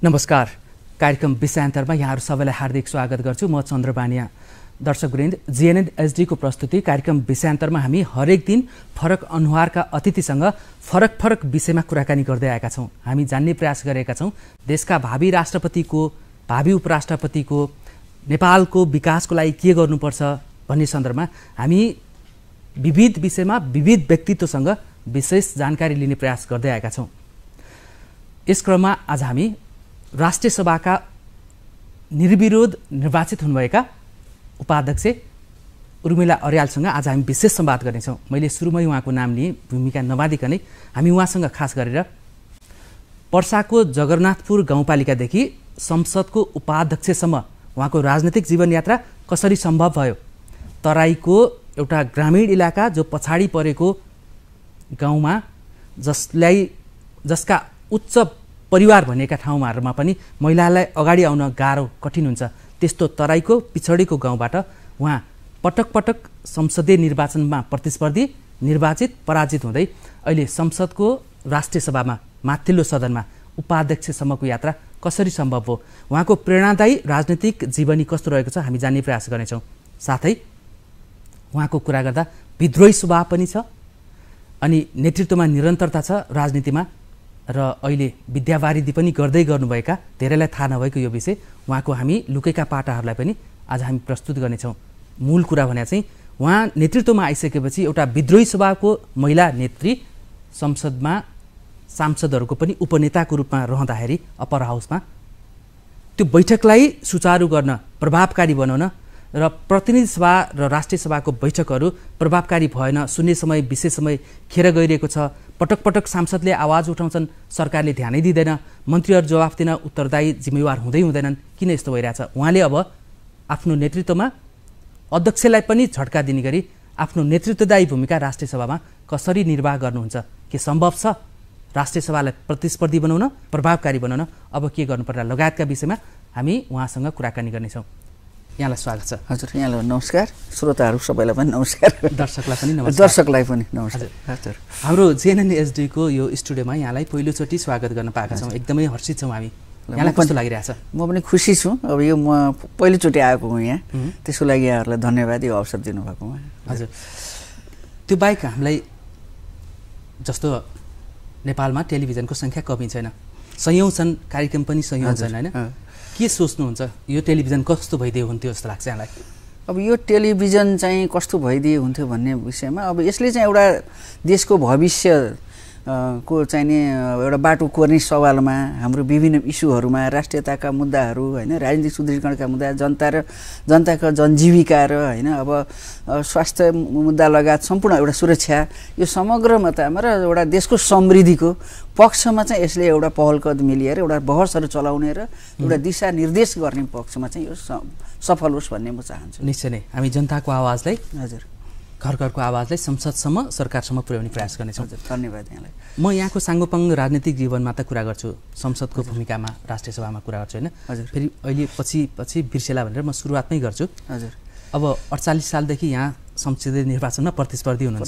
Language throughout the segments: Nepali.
नमस्कार। कार्यक्रम विषयान्तरमा यहाँहरू सबैलाई हार्दिक स्वागत गर्छु। म चन्द्रबानिया। दर्शकवृन्द, GNHD को प्रस्तुति कार्यक्रम विषयान्तरमा हामी हरेक दिन फरक अनुहारका अतिथिसँग फरक फरक विषयमा कुराकानी गर्दै आएका छौँ। हामी जान्ने प्रयास गरेका छौँ देशका भावी राष्ट्रपतिको, भावी उपराष्ट्रपतिको, नेपालको विकासको लागि के गर्नुपर्छ भन्ने सन्दर्भमा हामी विविध विषयमा विविध व्यक्तित्वसँग विशेष जानकारी लिने प्रयास गर्दै आएका छौँ। यस क्रममा आज हामी राष्ट्रिय सभाका निर्विरोध निर्वाचित हुनुभएका उपाध्यक्ष उर्मिला अर्यालसँग आज हामी विशेष संवाद गर्नेछौँ। मैले सुरुमै उहाँको नाम लिएँ, भूमिका नबाँधिकनै हामी उहाँसँग खास गरेर पर्साको जगरनाथपुर गाउँपालिकादेखि संसदको उपाध्यक्षसम्म उहाँको राजनैतिक जीवनयात्रा कसरी सम्भव भयो, तराईको एउटा ग्रामीण इलाका जो पछाडि परेको गाउँमा जसका उच्च परिवार भनेका ठाउँहरूमा पनि महिलालाई अगाडि आउन गाह्रो कठिन हुन्छ, त्यस्तो तराईको पिछडिको गाउँबाट उहाँ पटक पटक संसदीय निर्वाचनमा प्रतिस्पर्धी, निर्वाचित, पराजित हुँदै अहिले संसदको राष्ट्रिय सभामा माथिल्लो सदनमा उपाध्यक्षसम्मको यात्रा कसरी सम्भव हो, उहाँको प्रेरणादायी राजनीतिक जीवनी कस्तो रहेको छ हामी जान्ने प्रयास गर्नेछौँ। साथै उहाँको कुरा गर्दा विद्रोही स्वभाव पनि छ अनि नेतृत्वमा निरन्तरता छ राजनीतिमा र अहिले विद्यावारिधि पनि गर्दै गर्नुभएका, धेरैलाई थाहा नभएको यो विषय उहाँको हामी लुकेका पाटाहरूलाई पनि आज हामी प्रस्तुत गर्नेछौँ। मूल कुरा भने चाहिँ उहाँ नेतृत्वमा आइसकेपछि एउटा विद्रोही स्वभावको महिला नेत्री संसदमा सांसदहरूको पनि उपनेताको रूपमा रहँदाखेरि अप्पर हाउसमा त्यो बैठकलाई सुचारू गर्न, प्रभावकारी बनाउन र प्रतिनिधि सभा र राष्ट्रिय सभाको बैठकहरू प्रभावकारी भएन, शून्य समय विशेष समय खेर गइरहेको छ, पटक पटक सांसदले आवाज उठाउँछन्, सरकारले ध्यानै दिँदैन, मन्त्रीहरू जवाफ दिन उत्तरदायी जिम्मेवार हुँदैनन्, किन यस्तो भइरहेछ? उहाँले अब आफ्नो नेतृत्वमा अध्यक्षलाई पनि झट्का दिने गरी आफ्नो नेतृत्वदायी भूमिका राष्ट्रिय सभामा कसरी निर्वाह गर्नुहुन्छ, के सम्भव छ राष्ट्रिय सभालाई प्रतिस्पर्धी बनाउन, प्रभावकारी बनाउन, अब के गर्नुपर्ला लगायतका विषयमा हामी उहाँसँग कुराकानी गर्नेछौँ। यहाँलाई स्वागत छ। हजुर, यहाँलाई नमस्कार। श्रोताहरू सबैलाई पनि नमस्कार, दर्शकलाई पनि नमस्कार। दर्शकलाई पनि नमस्कार। हजुर, हाम्रो GNHD को यो स्टुडियोमा यहाँलाई पहिलोचोटि स्वागत गर्न पाएका छौँ, एकदमै हर्षित छौँ हामी। यहाँलाई कस्तो लागिरहेछ? म पनि खुसी छु। अब यो म पहिलोचोटि आएको हुँ यहाँ, त्यसको लागि यहाँहरूलाई धन्यवाद यो अवसर दिनुभएकोमा। हजुर, त्यो बाहेक हामीलाई जस्तो नेपालमा टेलिभिजनको सङ्ख्या कमी छैन, सयौँ छन्, कार्यक्रम पनि सयौँ छन्, होइन? के सोच्नुहुन्छ यो टेलिभिजन कस्तो भइदियो हुन्थ्यो जस्तो लाग्छ यहाँलाई? अब यो टेलिभिजन चाहिँ कस्तो भइदिए हुन्थ्यो भन्ने विषयमा अब यसले चाहिँ एउटा देशको भविष्य को चाहिँ नि एउटा बाटो कोर्ने सवालमा, हाम्रो विभिन्न इस्युहरूमा, राष्ट्रियताका मुद्दाहरू, होइन, राजनीतिक सुदृढीकरणका मुद्दा, जनताका जनजीविका र होइन अब स्वास्थ्य मुद्दा लगायत सम्पूर्ण एउटा सुरक्षा, यो समग्रतामा र एउटा देशको समृद्धिको पक्षमा चाहिँ यसले एउटा पहल कदमी लिएर एउटा बहसहरू चलाउने र एउटा दिशा निर्देश गर्ने पक्षमा चाहिँ यो सफल होस् भन्ने म चाहन्छु। निश्चय नै हामी जनताको आवाजलाई, हजुर, घर घरको आवाजलाई संसदसम्म, सरकारसम्म पुर्याउने प्रयास गर्नेछौँ। धन्यवाद यहाँलाई। म यहाँको साङ्गोपाङ्ग राजनीतिक जीवनमा त कुरा गर्छु, संसदको भूमिकामा, राष्ट्रिय सभामा कुरा गर्छु, होइन? हजुर, फेरि अहिले पछि बिर्सेला भनेर म सुरुवातमै गर्छु। हजुर, अब 48 सालदेखि यहाँ संसदीय निर्वाचनमा प्रतिस्पर्धी हुनुहुन्छ,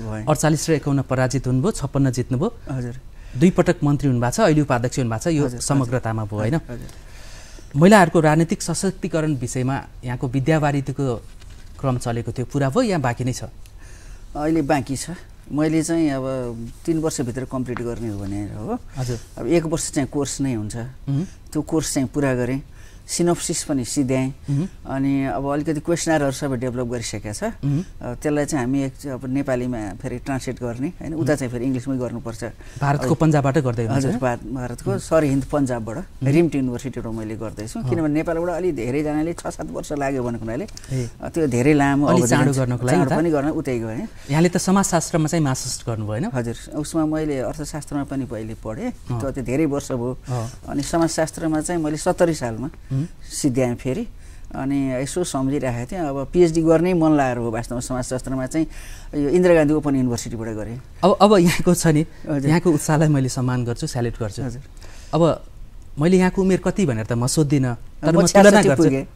48 र 51 पराजित हुनुभयो, 56 जित्नुभयो। हजुर, 2 पटक मन्त्री हुनुभएको छ, अहिले उपाध्यक्ष हुनुभएको छ, यो समग्रतामा भयो, होइन? महिलाहरूको राजनीतिक सशक्तिकरण विषयमा यहाँको विद्यावारिधिको क्रम चलेको थियो, पुरा भयो या बाँकी नै छ? अहिले बाँकी छ। मैले चाहिँ अब 3 वर्षभित्र कम्प्लिट गर्ने हो भने हो। हजुर, अब 1 वर्ष चाहिँ कोर्स नै हुन्छ, त्यो कोर्स चाहिँ पुरा गरेँ, सिनोप्सिस पनि सिध्याएँ, अनि अब अलिकति क्वेसनरहरू सबै डेभलप गरिसकेका छ। त्यसलाई चाहिँ हामी अब नेपालीमा फेरि ट्रान्सलेट गर्ने, होइन, उता चाहिँ फेरि इङ्ग्लिसमै गर्नुपर्छ। भारतको पन्जाबबाट गर्दै हुनुहुन्छ? हजुर, भारतको सर हिन्द पन्जाबबाट, रिम्ट युनिभर्सिटीबाट मैले गर्दैछु, किनभने नेपालबाट अलि धेरैजनाले 6-7 वर्ष लाग्यो भनेको हुनाले त्यो धेरै लामो चाँडो गर्नको लागि पनि गर्न उतै गएँ। यहाँले त समाजशास्त्रमा चाहिँ मास्टर्स गर्नुभयो, होइन? हजुर, उसमा मैले अर्थशास्त्रमा पनि पहिले पढेँ, त्यो धेरै वर्ष भयो। अनि समाजशास्त्रमा चाहिँ मैले 70 सालमा सिध्याएँ फेरि, अनि यसो सम्झिरहेको थिएँ अब पिएचडी गर्नै मन लागेर हो वास्तवमा समाजशास्त्रमा चाहिँ। यो इन्दिरा गान्धी ओपन युनिभर्सिटीबाट गरेँ। अब यहाँको छ नि, यहाँको उत्साहलाई मैले सम्मान गर्छु, स्याल्युट गर्छु। अब मैले यहाँको उमेर कति भनेर त म सोध्दिनँ, तर म तुलना गर्छु।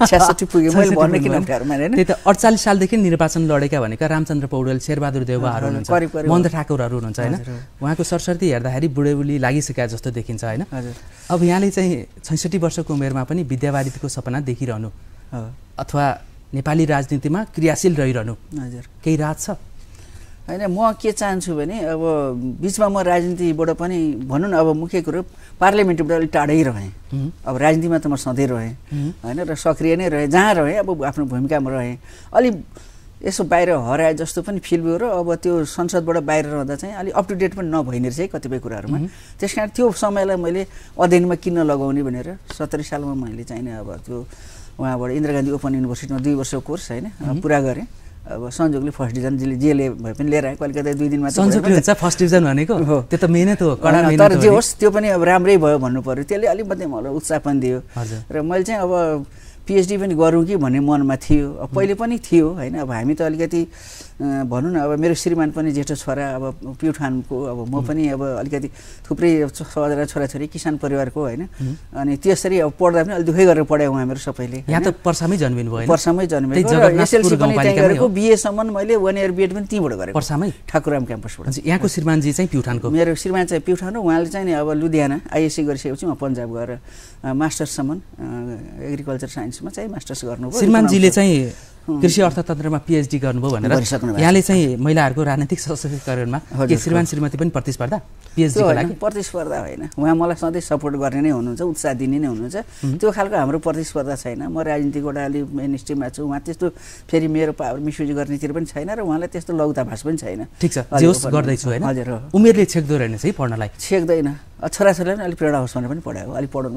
66 पुग्यो मैले भन्ने किन अप्ठ्यारोमा हैन त्यही त 48 सालदेखि निर्वाचन लडेका भनेका रामचन्द्र पौडेल शेरबहादुर देउवाहरू हुनुहुन्छ मन्द ठाकुरहरू हुनुहुन्छ हैन उहाँको सरसर्ती हेर्दाखेरि बुढेबुढी लागिसकेका जस्तो देखिन्छ हैन अब यहाँले चाहिँ 66 वर्षको उमेरमा पनि विद्यावारिधिको सपना देखिरहनु अथवा नेपाली राजनीतिमा क्रियाशील रहिरहनु केही राज छ हैन म के चाहन्छु भने अब बीचमा म राजनीतिबाट पनि भनौँ न अब मुख्य कुरो पार्लियामेन्टबाट अलिक टाढै रहेँ अब राजनीतिमा त म सधैँ रहेँ हैन र सक्रिय नै रहेँ जहाँ रहेँ अब आफ्नो भूमिकामा रहेँ अलि यसो बाहिर हराए जस्तो पनि फिल भयो र अब त्यो संसदबाट बाहिर रहँदा चाहिँ अलि अप टु डेट पनि नभइने रहेछ है कतिपय कुराहरूमा त्यसकारण त्यो समयलाई मैले अध्ययनमा किन लगाउने भनेर 17 सालमा मैले चाहिँ अब त्यो उहाँबाट इन्दिरा गान्धी ओपन युनिभर्सिटीमा 2 वर्षको कोर्स हैन पुरा गरेँ अब संजोगले फर्स्ट डिभिजन जेले भए पनि लिएर आए कलकत्ता 2 दिनमा संजोगले हुन्छ फर्स्ट डिभिजन भनेको त्यो त मेहनत हो कडा मेहनत तर जे होस् त्यो पनि अब राम्रै भयो भन्नु पर्यो त्यसले अलि मात्रै मलाई उत्साह पनि दियो र मैले चाहिँ अब पीएचडी पनि गरौँ कि भन्ने मनमा थियो अब पहिले पनि थियो हैन अब हामी त अलिकति भनौँ न अब मेरो श्रीमान पनि जेठो छोरा अब प्युठानको अब म पनि अब अलिकति थुप्रै छोराछोरी किसान परिवारको हैन अनि त्यसरी अब पढ्दा पनि अलि दुखै गरेर पढाए उहाँ मेरो सबैले यहाँ त पर्सामै जन्मिनु भयो पर्सामै जन्मेको एसएलसी पनि त्यही गरेको बीए सम्म मैले 1 इयर बीएड पनि त्यहीबाट गरेको पर्सामै ठाकुराम क्याम्पसबाट यहाँको श्रीमानजी चाहिँ प्युठानको मेरो श्रीमान चाहिँ प्युठान हो उहाँले चाहिँ नि अब लुधियाना आईएससी गरिसकेपछि उहाँ पन्जाब गएर मास्टर्ससम्म एग्रिकल्चर साइन्समा चाहिँ मास्टर्स गर्नुभयो श्रीमानजीले चाहिँ कृषि अर्थतन्त्रमा पीएचडी गर्नुभयो भनेर यहाँले चाहिँ महिलाहरूको राजनीतिक सशक्तिकरणमा के श्रीमान श्रीमती पनि प्रतिस्पर्धा पीएचडीको लागि प्रतिस्पर्धा होइन उहाँ मलाई सधैँ सपोर्ट गर्ने नै हुनुहुन्छ उत्साह दिने नै हुनुहुन्छ त्यो खालको हाम्रो प्रतिस्पर्धा छैन म राजनीतिबाट अलि मेन स्ट्रिममा छु उहाँ त्यस्तो फेरि मेरो पावर मिसयुज गर्नेतिर पनि छैन र उहाँलाई त्यस्तो लौताभास पनि छैन ठिक छ जे होस् गर्दैछु हैन हजुर उमेरले छेक्दो रहेनछ है पढ्नलाई छेक्दैन छोराछोरीलाई पनि अलिक प्रेरणा होस् भनेर पनि पढायो अलिक पढाउनु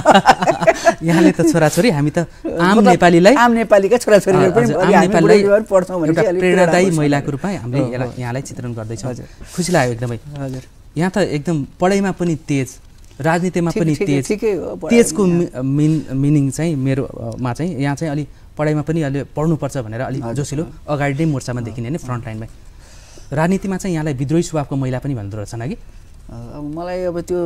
यहाँले त छोराछोरी हामी त आम नेपालीका छोराछोरीहरू पनि पढ्छौँ भने प्रेरणादायी महिलाको रूपमा हामीले यहाँलाई चित्रण गर्दैछौँ खुसी लाग्यो एकदमै हजुर यहाँ त एकदम पढाइमा पनि तेज राजनीतिमा पनि तेजको मिनिङ चाहिँ मेरोमा चाहिँ यहाँ चाहिँ अलि पढाइमा पनि अलि पढ्नुपर्छ भनेर अलि जोसिलो अगाडि नै मोर्चामा देखिने होइन फ्रन्ट लाइनमै राजनीतिमा चाहिँ यहाँलाई विद्रोही स्वभावको महिला पनि भन्दो रहेछन् कि अब मलाई अब त्यो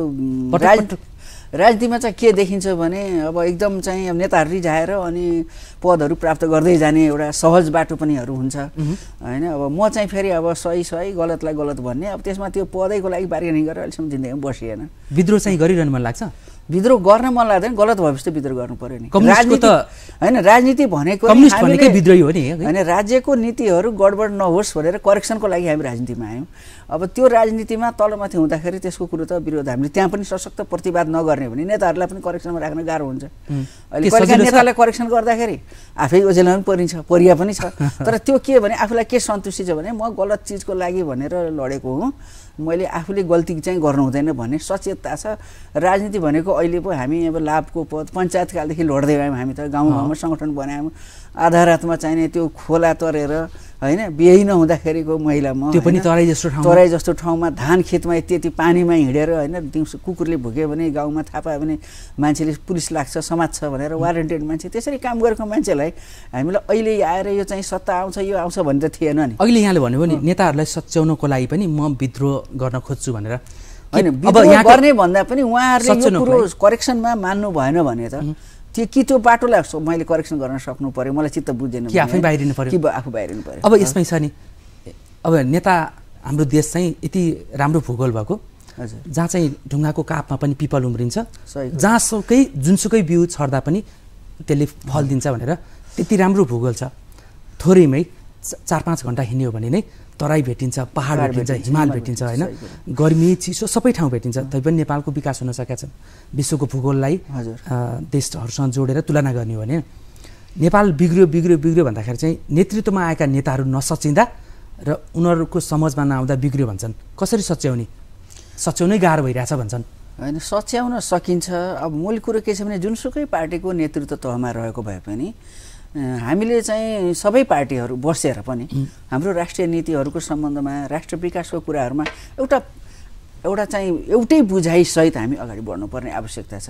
राजनीतिमा चाहिँ के देखिन्छ भने अब एकदम चाहिँ अब नेताहरू रिझाएर अनि पदहरू प्राप्त गर्दै जाने एउटा सहज बाटो पनिहरू हुन्छ हैन अब म चाहिँ फेरि अब सही गलतलाई गलत भन्ने अब त्यसमा त्यो पदैको लागि बार्गेनिङ गरेर अहिलेसम्म जिन्दगीमा बसिएन विद्रोह चाहिँ गरिरहनु मन लाग्छ विद्रोह गर्न मन लाग्दैन गलत भएपछि त विद्रोह गर्नु पर्यो नि राजनीति हैन राजनीति भनेको हामीले विद्रोही हो नि हैन राज्यको नीतिहरू गडबड नहोस् भनेर करेक्सनको लागि हामी राजनीतिमा आयौँ अब त्यो राजनीतिमा तलमाथि हुँदाखेरि त्यसको कुरो त विरोध हामीले त्यहाँ पनि सशक्त प्रतिवाद नगर्ने भने नेताहरूलाई पनि करेक्सनमा राख्न गाह्रो हुन्छ अहिले कहिले नेतालाई करेक्सन गर्दाखेरि आफै ओझेलमा पनि परिन्छ परिया पनि छ तर त्यो के भने आफूलाई के सन्तुष्टि छ भने म गलत चिजको लागि भनेर लडेको हुँ मैले आफूले गल्ती चाहिँ गर्नु हुँदैन भन्ने सचेतता छ राजनीति भनेको अहिले पो हामी अब लाभको पद पञ्चायतकालदेखि लड्दै आयौँ हामी त गाउँ गाउँमा सङ्गठन बनायौँ आधा रातमा चाहिने त्यो खोला तरेर हैन बिहे नहुँदाखेरिको महिलामा त्यो पनि तराई जस्तो ठाउँमा धान खेतमा यति पानीमा हिँडेर हैन दिउँसो कुकुरले भुक्यो भने गाउँमा थाहा पायो भने मान्छेले पुलिस लाग्छ समाज छ भनेर वारेन्टेड मान्छे त्यसरी काम गरेको मान्छेलाई हामीलाई अहिले आएर यो चाहिँ सत्ता आउँछ यो आउँछ भन्ने त थिएन नि अहिले यहाँले भन्नुभयो नि नेताहरूलाई सच्याउनको लागि पनि म विद्रोह गर्न खोज्छु भनेर हैन विद्रोह गर्ने भन्दा पनि उहाँहरूले यो कुरो करेक्सनमा मान्नु भएन भने त त्यो बाटोलाई मैले करेक्सन गर्न सक्नु पर्यो मलाई चित्त बुझ्दैन कि आफै बाहिरिनु पर्यो कि आफू बाहिरिनु पर्यो अब यसमै छ नि अब नेता हाम्रो देश चाहिँ यति राम्रो भूगोल भएको जहाँ चाहिँ ढुङ्गाको कापमा पनि पिपल उम्रिन्छ जहाँसुकै जुनसुकै बिउ छर्दा पनि त्यसले फल दिन्छ भनेर त्यति राम्रो भूगोल छ थोरैमै 4-5 घण्टा हिँड्यो भने नै तराई भेटिन्छ पहाड भेटिन्छ हिमाल भेटिन्छ हैन गर्मी चिसो सबै ठाउँ भेटिन्छ तैपनि नेपालको विकास हुन सकेको छ विश्वको भूगोललाई देशहरूसँग जोडेर तुलना गर्ने हो भने नेपाल बिग्रियो भन्दाखेरि चाहिँ नेतृत्वमा आएका नेताहरू नसचिँदा र उनीहरूको समझमा नआउँदा बिग्रियो भन्छन् कसरी सच्याउनै गाह्रो भइरहेछ भन्छन् हैन सच्याउन सकिन्छ अब मूल कुरो के छ भने जुनसुकै पार्टीको नेतृत्व तहमा रहेको भए पनि हामीले चाहिँ सबै पार्टीहरू बसेर पनि हाम्रो राष्ट्रिय नीतिहरूको सम्बन्धमा राष्ट्र विकासको कुराहरूमा एउटा चाहिँ एउटै बुझाइ सहित हामी अगाडि बढ्नुपर्ने आवश्यकता छ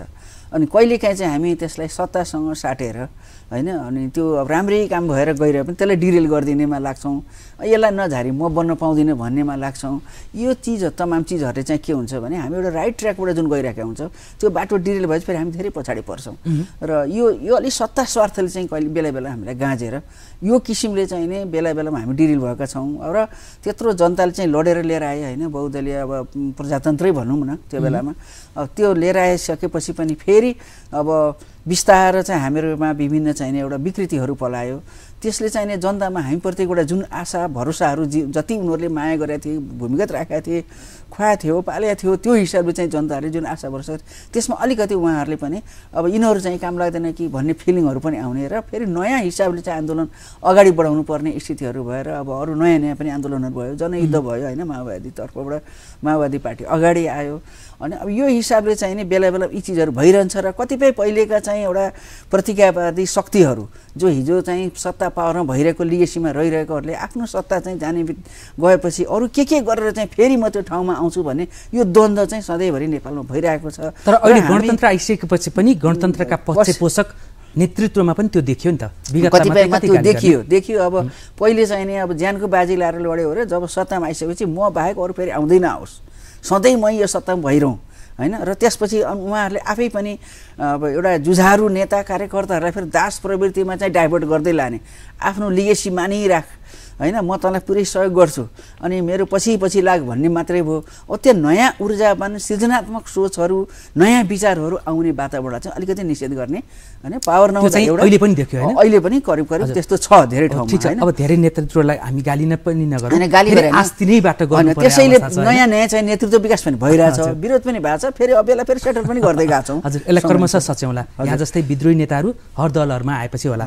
अनि कहिलेकाहीँ चाहिँ हामी त्यसलाई सत्तासँग साटेर होइन अनि त्यो अब राम्रै काम भएर गइरहे पनि त्यसलाई डिरेल गरिदिनेमा लाग्छौँ, यसलाई नझारी म बन्न पाउँदिनँ भन्नेमा लाग्छौँ। यो तमाम चिजहरूले चाहिँ के हुन्छ भने हामी एउटा राइट ट्र्याकबाट जुन गइरहेका हुन्छौँ त्यो बाटो डिरेल भएपछि फेरि हामी धेरै पछाडि पर्छौँ र यो अलिक सत्ता स्वार्थले चाहिँ कहिले बेला बेला हामीलाई गाँजेर यो किसिमले चाहिँ नि बेला बेलामा हामी डिरेल भएका छौँ र त्यत्रो जनताले चाहिँ लडेर लिएर आए होइन, बहुदलीय अब प्रजातन्त्रै भनौँ न त्यो बेलामा। अब त्यो लिएर आइसकेपछि पनि फेरि अब बिस्तार चाहिँ हामीहरूमा विभिन्न चाहिने एउटा विकृतिहरू पलायो। त्यसले चाहिने जनतामा हामीप्रतिको एउटा जुन आशा भरोसाहरू जति उनीहरूले माया गरेका थिए, भूमिगत राखेका थिए, खुवाएको थियो, पालेको थियो, त्यो हिसाबले चाहिँ जनताहरूले जुन आशा भरोसा त्यसमा अलिकति उहाँहरूले पनि अब यिनीहरू चाहिँ काम लाग्दैन कि भन्ने फिलिङहरू पनि आउने र फेरि नयाँ हिसाबले चाहिँ आन्दोलन अगाडि बढाउनु पर्ने स्थितिहरू भएर अब अरू नयाँ नयाँ पनि आन्दोलनहरू भयो, जनयुद्ध भयो होइन, माओवादी तर्फबाट माओवादी पार्टी अगाडि आयो। अनि अब यो हिसाबले चाहिँ नि बेला बेला यी चिजहरू भइरहन्छ र कतिपय पहिलेका चाहिँ एउटा प्रतिज्ञावादी शक्तिहरू जो हिजो चाहिँ सत्ता पावरमा भइरहेको लिगेसीमा रहिरहेकोहरूले आफ्नो सत्ता चाहिँ जाने गएपछि अरू के गरेर चाहिँ फेरि म त्यो ठाउँमा आउँछु भन्ने यो द्वन्द्व चाहिँ सधैँभरि नेपालमा भइरहेको छ। तर अहिले गणतन्त्र आइसकेपछि पनि गणतन्त्रका पक्षपोषक नेतृत्वमा पनि त्यो देखियो नि त, कतिपयमा त्यो देखियो। अब पहिले चाहिँ नि अब ज्यानको बाजी लाएर लड्यो अरे, जब सत्तामा आइसकेपछि म बाहेक अरू फेरि आउँदैन आओस्, सधैँ मै यो सत्तामा भइरहँ होइन। र त्यसपछि उहाँहरूले आफै पनि अब एउटा जुझारु नेता कार्यकर्ताहरूलाई फेरि दास प्रवृत्तिमा चाहिँ डाइभर्ट गर्दै लाने, आफ्नो लिगेसी मानिराख होइन, म तँलाई पुरै सहयोग गर्छु अनि मेरो पछि लाग भन्ने मात्रै भयो। अब त्यो नयाँ ऊर्जावान सृजनात्मक सोचहरू नयाँ विचारहरू आउने वातावरण चाहिँ अलिकति निषेध गर्ने होइन, पावर नहुँदा एउटा अहिले पनि देख्यो होइन, अहिले पनि करिब त्यस्तो छ धेरै ठाउँमा होइन। अब धेरै नेतृत्वलाई हामी गाली पनि नगरौँ, हैन गाली गरेन, आस्तिनैबाट गर्नु पर्यो। त्यसैले नयाँ नयाँ चाहिँ नेतृत्व विकास पनि भइरहेछ, विरोध पनि भएको छ, फेरि अब बेला फेरि सेटल पनि गर्दै गएको छौँ। हजुर, यसलाई क्रमशः सच्याउँला। यहाँ जस्तै विद्रोही नेताहरू हर दलहरूमा आएपछि होला।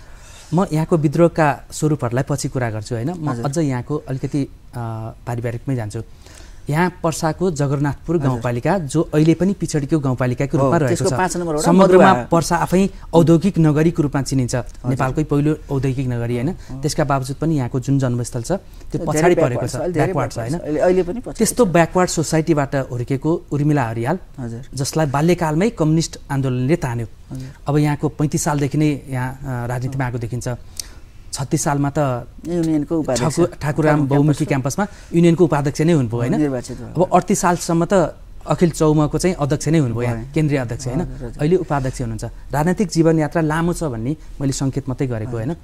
म यहाँको विद्रोहका स्वरूपहरूलाई पछि कुरा गर्छु होइन, म अझ यहाँको अलिकति पारिवारिकमै जान्छु। यहाँ पर्साको जगरनाथपुर गाउँपालिका जो अहिले पनि पिछडीको गाउँपालिकाको रूपमा रहेको छ, समग्रमा पर्सा आफै औद्योगिक नगरीको रूपमा चिनिन्छ, नेपालकै पहिलो औद्योगिक नगरी होइन। त्यसका बावजुद पनि यहाँको जुन जन्मस्थल छ त्यो पछाडि परेको छ, ब्याकवार्ड छ होइन। त्यस्तो ब्याकवार्ड सोसाइटीबाट हुर्केको उर्मिला अर्याल जसलाई बाल्यकालमै कम्युनिस्ट आन्दोलनले तान्यो, अब यहाँको 35 सालदेखि नै यहाँ राजनीतिमा आएको देखिन्छ। 36 सालमा त युनियनको ठाकुराम बहुमुखी क्याम्पसमा युनियनको उपाध्यक्ष नै हुनुभयो होइन। अब 38 सालसम्म त अखिल चौमाको चाहिँ अध्यक्ष नै हुनुभयो, यहाँ केन्द्रीय अध्यक्ष होइन, अहिले उपाध्यक्ष हुनुहुन्छ। राजनैतिक जीवन यात्रा लामो छ भन्ने मैले सङ्केत मात्रै गरेको होइन।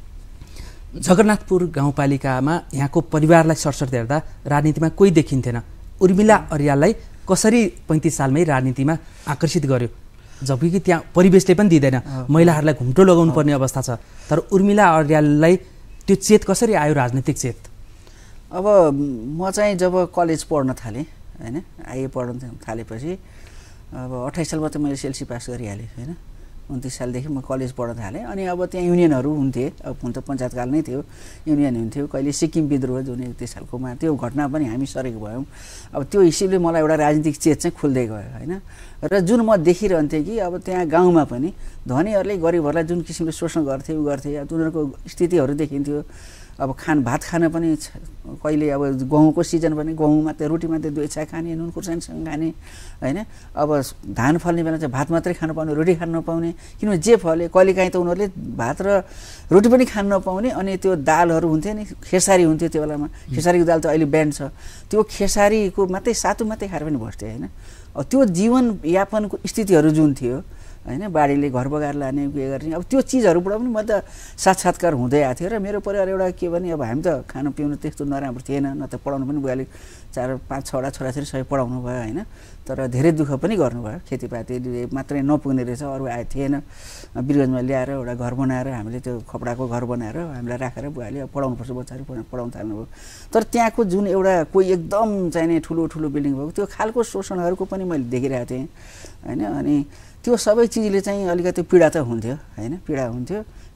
जगन्नाथपुर गाउँपालिकामा यहाँको परिवारलाई सरसर्ती हेर्दा राजनीतिमा कोही देखिन्थेन। उर्मिला अर्याललाई कसरी 35 सालमै राजनीतिमा आकर्षित गर्यो, जबकि त्यहाँ परिवेशले पनि दिँदैन, महिलाहरूलाई घुम्टो लगाउनु पर्ने अवस्था छ। तर उर्मिला अर्याललाई त्यो चेत कसरी आयो, राजनीतिक चेत? अब म चाहिँ जब कलेज पढ्न थालेँ होइन, आइए पढ्न थालेपछि अब 28 सालमा त मैले सेल्सी पास गरिहालेँ होइन। 29 सालदेखि म कलेज पढ्न थालेँ। अनि अब त्यहाँ युनियनहरू हुन्थे, अब हुन त पञ्चायतकाल नै थियो, युनियन हुन्थ्यो। कहिले सिक्किम विद्रोह जुन 31 सालकोमा त्यो घटना पनि हामी सरेको भयौँ। अब त्यो हिसाबले मलाई एउटा राजनीतिक चेत चाहिँ खुल्दै गयो होइन। र जुन म देखिरहन्थेँ कि अब त्यहाँ गाउँमा पनि धनीहरूले गरिबहरूलाई जुन किसिमले शोषण गर्थे अब उनीहरूको स्थितिहरू देखिन्थ्यो। अब भात खान पनि कहिले अब गहुँको सिजन पनि गहुँ मात्रै रोटी मात्रै 2 छा खाने, नुन खुर्सानीसँग खाने होइन। अब धान फल्ने बेला चाहिँ भात मात्रै खानु पाउने, रोटी खान नपाउने, किनभने जे फले कहिलेकाहीँ त उनीहरूले भात र रोटी पनि खान नपाउने। अनि त्यो दालहरू हुन्थ्यो नि, खेसारी हुन्थ्यो त्यो बेलामा, खेसारीको दाल त अहिले ब्यान्ड छ, त्यो खेसारीको मात्रै सातु मात्रै खाएर पनि बस्थ्यो होइन। त्यो जीवनयापनको स्थितिहरू जुन थियो होइन, बाढीले घर बगाएर लाने के गर्ने, अब त्यो चिजहरूबाट पनि म त साक्षात्कार हुँदै आएको थियो। र मेरो परिवार एउटा के भने अब हामी त खानु पिउनु त्यस्तो नराम्रो थिएन, न त पढाउनु पनि बुवाले 4-5-6वटा छोराछोरी सबै पढाउनु भयो होइन। तर धेरै दुःख पनि गर्नुभयो, खेतीपाती मात्रै नपुग्ने रहेछ, अरू आए थिएन। बिरगन्जमा ल्याएर एउटा घर बनाएर हामीले त्यो खपडाको घर बनाएर हामीलाई राखेर बुवाले अब पढाउनुपर्छ बच्चाहरू पढाउन थाल्नुभयो। तर त्यहाँको जुन एउटा कोही एकदम चाहिने ठुलो बिल्डिङ भएको त्यो खालको शोषणहरूको पनि मैले देखिरहेको थिएँ होइन। अनि त्यो सबै चिजले चाहिँ अलिकति पीडा त हुन्थ्यो होइन, पीडा हुन्थ्यो।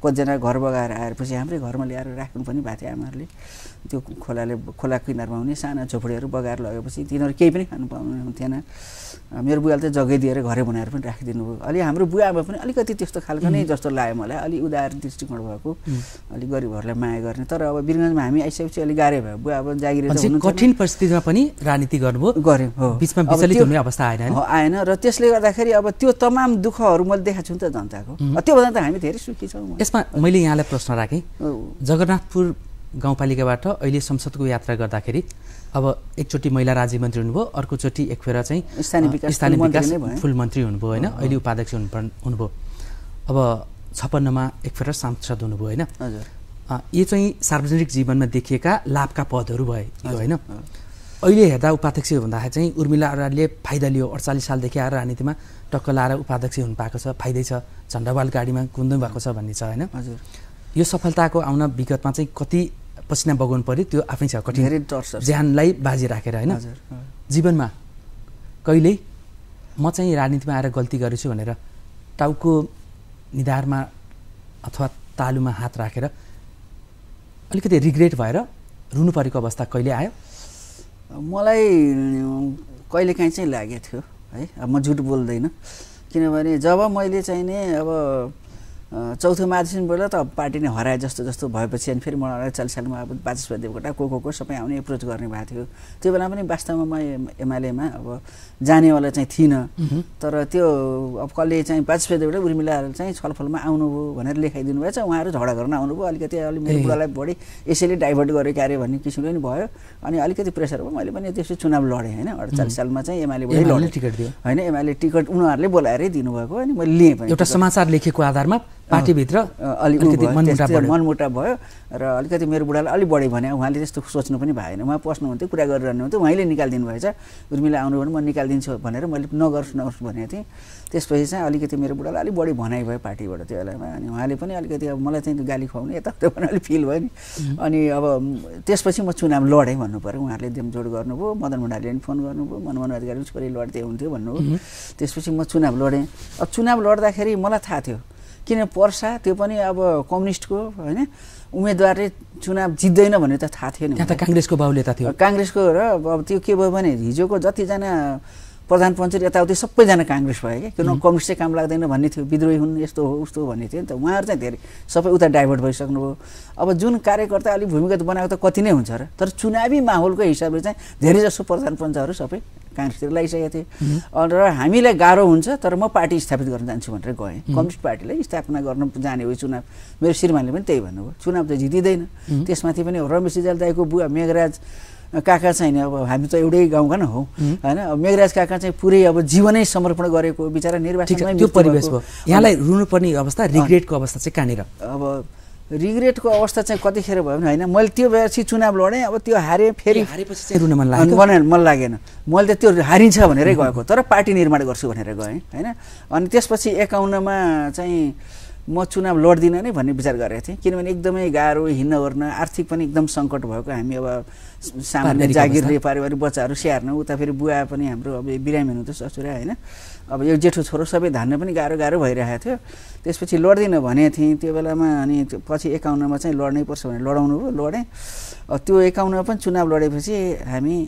50जना घर बगाएर आएपछि हाम्रै घरमा ल्याएर राख्नु पनि भएको थियो आमाहरूले त्यो खोला किनारमा हुने साना झोपडीहरू बगाएर लगेपछि तिनीहरू केही पनि खानु पाउनु हुन्थेन मेरो बुवाले त जग्गै दिएर घरै बनाएर पनि राखिदिनु भयो अलि हाम्रो बुवा आमा पनि अलिकति त्यस्तो खालको नै जस्तो लाग्यो मलाई अलि उदार दृष्टिकोण भएको अलि गरिबहरूलाई माया गर्ने तर अब वीरगञ्जमा हामी आइसकेपछि अलि गाह्रै भयो बुवा अब जागिरी त हुनुहुन्छ कठिन परिस्थितिमा पनि राजनीति गर्नुभयो गर्यो हो बीचमा विचलित हुने अवस्था आएन र त्यसले गर्दाखेरि अब त्यो तमाम दुःखहरू मैले देखाएको छु नि त जनताको त्योभन्दा त हामी धेरै सुखी छौँ यसमा मैले यहाँलाई प्रश्न राखेँ जगन्नाथपुर गाउँपालिकाबाट अहिले संसदको यात्रा गर्दाखेरि अब एकचोटि महिला राज्य मन्त्री हुनुभयो अर्कोचोटि एक फेर चाहिँ स्थानीय विकास फुल मन्त्री हुनुभयो होइन अहिले उपाध्यक्ष हुनुभयो अब 56मा एक फेर सांसद हुनुभयो होइन यो चाहिँ सार्वजनिक जीवनमा देखिएका लाभका पदहरू भए होइन अहिले हेर्दा उपाध्यक्ष भन्दाखेरि चाहिँ उर्मिला अर्यालले फाइदा लियो 48 सालदेखि आएर राजनीतिमा टक्क लाएर उपाध्यक्ष हुनु पाएको छ फाइदै छ झन्डावाल गाडीमा कुद्नु भएको छ भन्ने छ होइन यो सफलताको आउन विगतमा चाहिँ कति पसिना बगाउनु पर्यो त्यो आफै छ कठिन ज्यानलाई बाजी राखेर होइन जीवनमा कहिल्यै म चाहिँ राजनीतिमा आएर गल्ती गरेछु भनेर टाउको निधारमा अथवा तालुमा हात राखेर अलिकति रिग्रेट भएर रुनु परेको अवस्था कहिले आयो मलाई कहिलेकाहीँ चाहिँ लागेको थियो है अब म झुट बोल्दैन किनभने जब मैले चाहिँ नि अब चौथो महाधिवेशनबाट त पार्टी नै हराए जस्तो भएपछि अनि फेरि मलाई 40 सालमा अब बाचस्पति देवकोटा को सबै आउने एप्रोच गर्ने भएको थियो त्यो बेला पनि वास्तवमा म एमालेमा अब जानेवाला चाहिँ थिइनँ तर त्यो अब कसले चाहिँ बाचस्पति देवकोटा उर्मिला चाहिँ छलफलमा आउनुभयो भनेर लेखाइदिनु भएछ उहाँहरू झगडा गर्न आउनुभयो अलिकति अलि मेरो बुढालाई बढी यसैले डाइभर्ट गरेको कार्य भन्ने किसिमले पनि भयो अनि अलिकति प्रेसर भयो मैले पनि त्यसपछि चुनाव लडेँ होइन 48 सालमा चाहिँ एमालेबाटै लडेँ टिकट दियो होइन एमाले टिकट उनीहरूले बोलाएरै दिनुभएको अनि मैले लिएँ पनि एउटा समाचार लेखेको आधारमा पार्टीभित्र अलिकति मनमुटाव भयो र अलिकति मेरो बुढालाई अलि बढी भने उहाँले त्यस्तो सोच्नु पनि भएन उहाँ पस्नुहुन्थ्यो कुरा गरिरहनुहुन्थ्यो उहाँले निकालिदिनु भएछ उर्मिला आउनु भने म निकालिदिन्छु भनेर मैले नगर्छु भनेको थिएँ त्यसपछि चाहिँ अलिकति मेरो बुढालाई अलिक बढी भनाइ भयो पार्टीबाट त्यो बेलामा अनि उहाँले पनि अलिकति अब मलाई चाहिँ गाली खुवाउने यताउता पनि अलिक फिल भयो नि अनि अब त्यसपछि म चुनाव लडेँ भन्नु पऱ्यो उहाँहरूले देमजोड गर्नुभयो मदन भण्डारीले पनि फोन गर्नुभयो मनमोहन अधिकारी छोरी लड्दै हुन्थ्यो भन्नुभयो त्यसपछि म चुनाव लडेँ अब चुनाव लड्दाखेरि मलाई थाहा थियो किन पर्सा त्यो पनि अब कम्युनिस्टको होइन उम्मेदवारले चुनाव जित्दैन भन्ने त थाहा थिएन त्यहाँ त काङ्ग्रेसको बाहुल्यता थियो काङ्ग्रेसको र अब त्यो के भयो भने हिजोको जतिजना प्रधान पञ्चायत यताउति सबैजना काङ्ग्रेस भयो कि किन कम्युनिस्ट चाहिँ काम लाग्दैन भन्ने थियो विद्रोही हुन् यस्तो हो उस्तो भन्ने थियो नि त उहाँहरू चाहिँ धेरै सबै उता डाइभर्ट भइसक्नुभयो अब जुन कार्यकर्ता अलिक भूमिगत बनाएको त कति नै हुन्छ र तर चुनावी माहौलको हिसाबले चाहिँ धेरै जसो प्रधान पञ्चायतहरू सबै काङ्ग्रेसतिर लागिसकेको थिए र हामीलाई गाह्रो हुन्छ तर म पार्टी स्थापित गर्न जान्छु भनेर गएँ कम्युनिस्ट पार्टीलाई स्थापना गर्न जाने हो चुनाव मेरो श्रीमानले पनि त्यही भन्नुभयो चुनाव त जितिँदैन त्यसमाथि पनि रमेश रिजाल दाइको बुवा मेघराज काका चाहिँ अब हामी त एउटै गाउँका न हौ होइन अब मेघराज काका चाहिँ पुरै अब जीवनै समर्पण गरेको बिचरा निर्वाचनमै त्यो परिवेश भयो यहाँलाई रुनुपर्ने अवस्था रिग्रेटको अवस्था चाहिँ कहाँनिर अब रिग्रेटको अवस्था चाहिँ कतिखेर भयो भने होइन मैले त्यो बेलापछि चुनाव लडेँ अब त्यो हारेँ फेरि हारेपछि चाहिँ रुन मन लाग्यो मन लागेन मैले त त्यो हारिन्छ भनेरै गएको तर पार्टी निर्माण गर्छु भनेर गएँ होइन अनि त्यसपछि 51मा चाहिँ म चुनाव लड्दिनँ नै भन्ने विचार गरेको थिएँ किनभने एकदमै गाह्रो हिँड्न ओर्न आर्थिक पनि एकदम सङ्कट भएको हामी अब सामान्य जागिरले पारिवारिक बच्चाहरू स्याहार्न उता फेरि बुवा पनि हाम्रो अब बिरामी हुनुहुन्थ्यो ससुरा होइन अब यो जेठो छोरो सबै धान्न पनि गाह्रो भइरहेको थियो त्यसपछि लड्दिनँ भनेको थिएँ त्यो बेलामा अनि पछि 51मा चाहिँ लड्नै पर्छ भनेर लडाउनु भयो लडेँ त्यो 51मा पनि चुनाव लडेपछि हामी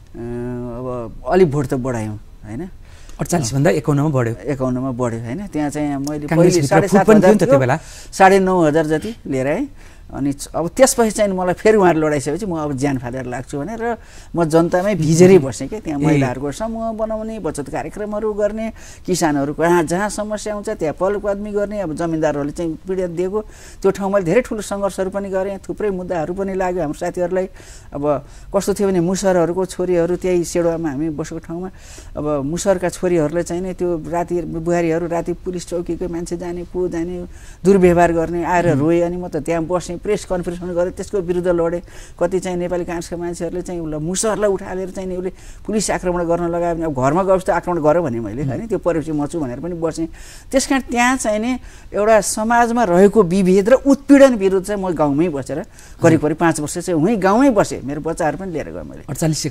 अब अलिक भोट त बढायौँ होइन 48 भन्दा 51मा बढ्यो 51मा बढ्यो होइन त्यहाँ चाहिँ मैले पहिले 7,500 9,500 जति लिएर आएँ अनि अब त्यसपछि चाहिँ मलाई फेरि उहाँहरू लडाइसकेपछि म अब ज्यान फालेर लाग्छु भनेर म जनतामै भिजेरै बसेँ कि त्यहाँ महिलाहरूको समूह बनाउने बचत कार्यक्रमहरू गर्ने किसानहरूको जहाँ समस्या हुन्छ त्यहाँ पहलकदमी गर्ने अब जमिनदारहरूले चाहिँ पीडित दिएको त्यो ठाउँमा धेरै ठुलो सङ्घर्षहरू पनि गरेँ थुप्रै मुद्दाहरू पनि लाग्यो हाम्रो साथीहरूलाई अब कस्तो थियो भने मुसरहरूको छोरीहरू त्यही सेडुवामा हामी बसेको ठाउँमा अब मुसरका छोरीहरूलाई चाहिँ नि त्यो राति बुहारीहरू राति पुलिस चौकीकै मान्छे जाने को जाने दुर्व्यवहार गर्ने आएर रोए अनि म त त्यहाँ बसेँ प्रेस कन्फरेन्स गरेँ त्यसको विरुद्ध लडेँ कति चाहिँ नेपाली काङ्ग्रेसका मान्छेहरूले चाहिँ उसलाई मुसरलाई उठालेर चाहिँ नि उसले पुलिस आक्रमण गर्न लगायो भने अब घरमा गएपछि त आक्रमण गर्यो भने मैले होइन त्यो परेपछि मछु भनेर पनि बसेँ त्यस कारण त्यहाँ चाहिँ नि एउटा समाजमा रहेको विभेद र उत्पीडन विरुद्ध चाहिँ म गाउँमै बसेर करिब 5 वर्ष चाहिँ उहीँ गाउँमै बसेँ मेरो बच्चाहरू पनि लिएर गएँ मैले 48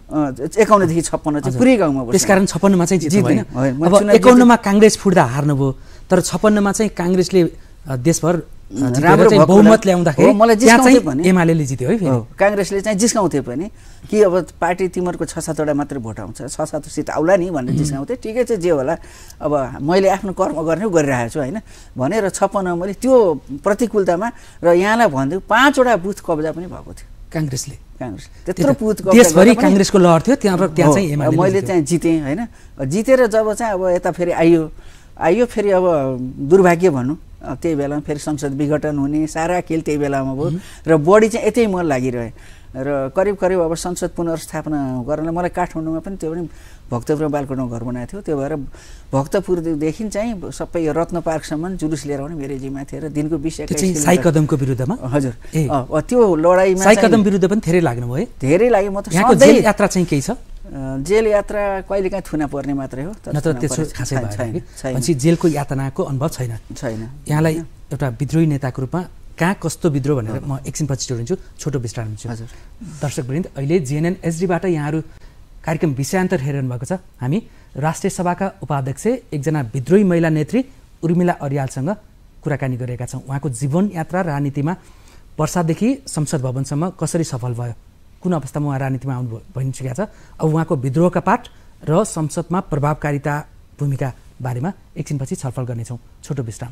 51 देखि 56 चाहिँ पुरै गाउँमा बसेँ त्यसकारण 56 मा चाहिँ जित्नु होइन अब 51 मा काङ्ग्रेस फुट्दा हार्नुभयो तर 56 मा चाहिँ काङ्ग्रेसले देशभर राम्रो बहुमत ल्याउँदाखेरि मलाई जिस्काउँथे पनि एमालेले जित्यो है फेरि काङ्ग्रेसले चाहिँ जिस्काउँथे पनि कि अब पार्टी तिमीहरूको 6-7 मात्रै भोट आउँछ 6-7 सिट आउला नि भनेर जिस्काउँथे ठिकै छ जे होला अब मैले आफ्नो कर्म गर्ने गरिरहेको छु होइन भनेर 56 मैले त्यो प्रतिकूलतामा र यहाँलाई भन्दै 5वटा बुथ कब्जा पनि भएको थियो काङ्ग्रेसले त्यत्रो बुथ देशभरि काङ्ग्रेसको लहर थियो त्यहाँ चाहिँ एमाले मैले चाहिँ जितेँ होइन जितेर जब चाहिँ अब यता फेरि आइयो फेरि अब दुर्भाग्य भनौँ त्यही बेलामा फेरि संसद विघटन हुने सारा खेल त्यही बेलामा भयो र बढी चाहिँ यतै मन लागिरहे र करिब अब संसद पुनर्स्थापना गर्नलाई मलाई काठमाडौँमा पनि त्यो पनि भक्तपुर बालकोटमा घर बनाएको थियो त्यो भएर भक्तपुरदेखि चाहिँ सबै रत्न पार्कसम्म जुलुस लिएर आउने मेरो जिम्मा थियो र दिनको 20-21 साई कदमको विरुद्धमा हजुर त्यो लडाइँमा साई कदम विरुद्ध पनि धेरै लाग्नुभयो है धेरै लाग्यो म त यहाँको जेल यात्रा चाहिँ केही छ जेल यात्रा कहिलेकाहीँ थुना पर्ने मात्रै हो नत्र त्यसो खासै भएन भनेपछि जेलको यातनाको अनुभव छैन यहाँलाई एउटा विद्रोही नेताको रूपमा कहाँ कस्तो विद्रोह भनेर म एकछिनपछि जोडिन्छु छोटो विश्राम लिन्छु हजुर दर्शकवृन्द अहिले GNN-HD-बाट यहाँहरू कार्यक्रम विषयान्तर हेरिरहनु भएको छ हामी राष्ट्रिय सभाका उपाध्यक्ष एकजना विद्रोही महिला नेत्री उर्मिला अरियालसँग कुराकानी गरेका छौँ उहाँको जीवन यात्रा राजनीतिमा वर्षादेखि संसद भवनसम्म कसरी सफल भयो कुन अवस्थामा उहाँ राजनीतिमा आउनु भइसकेको छ अब उहाँको विद्रोहका पाठ र संसदमा प्रभावकारिता भूमिका बारेमा एकछिनपछि छलफल गर्नेछौँ छोटो विश्राम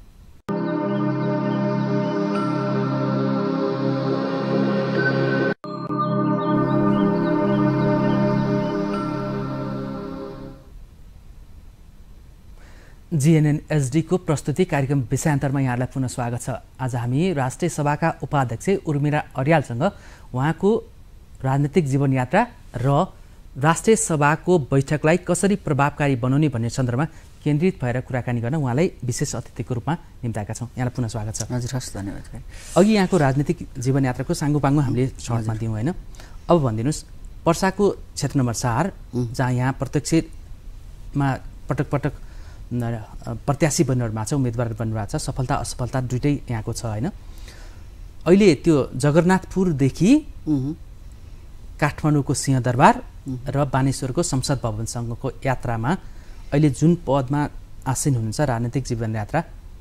GNN-HD को प्रस्तुति कार्यक्रम विषयान्तरमा यहाँलाई पुनः स्वागत छ आज हामी राष्ट्रिय सभाका उपाध्यक्ष उर्मिला अरियालसँग उहाँको राजनीतिक जीवन यात्रा र राष्ट्रिय सभाको बैठकलाई कसरी प्रभावकारी बनाउने भन्ने सन्दर्भमा केन्द्रित भएर कुराकानी गर्न उहाँलाई विशेष अतिथिको रूपमा निम्ताएका छौँ यहाँलाई पुनः स्वागत छ हजुर हस् धन्यवाद अघि यहाँको राजनीतिक जीवन यात्राको साङ्गोपाङ्गो हामीले सर्टमा दियौँ होइन अब भनिदिनुहोस् पर्साको क्षेत्र नम्बर 4 जहाँ यहाँ प्रत्यक्षमा पटक प्रत्याशी बनिरहनु भएको छ उम्मेदवार बनिरहेको छ सफलता असफलता दुइटै यहाँको छ होइन अहिले त्यो जगन्नाथपुरदेखि काठमाडौँको सिंहदरबार र बानेश्वरको संसद भवनसँगको यात्रामा अहिले जुन पदमा आसीन हुनुहुन्छ राजनीतिक जीवन यात्रा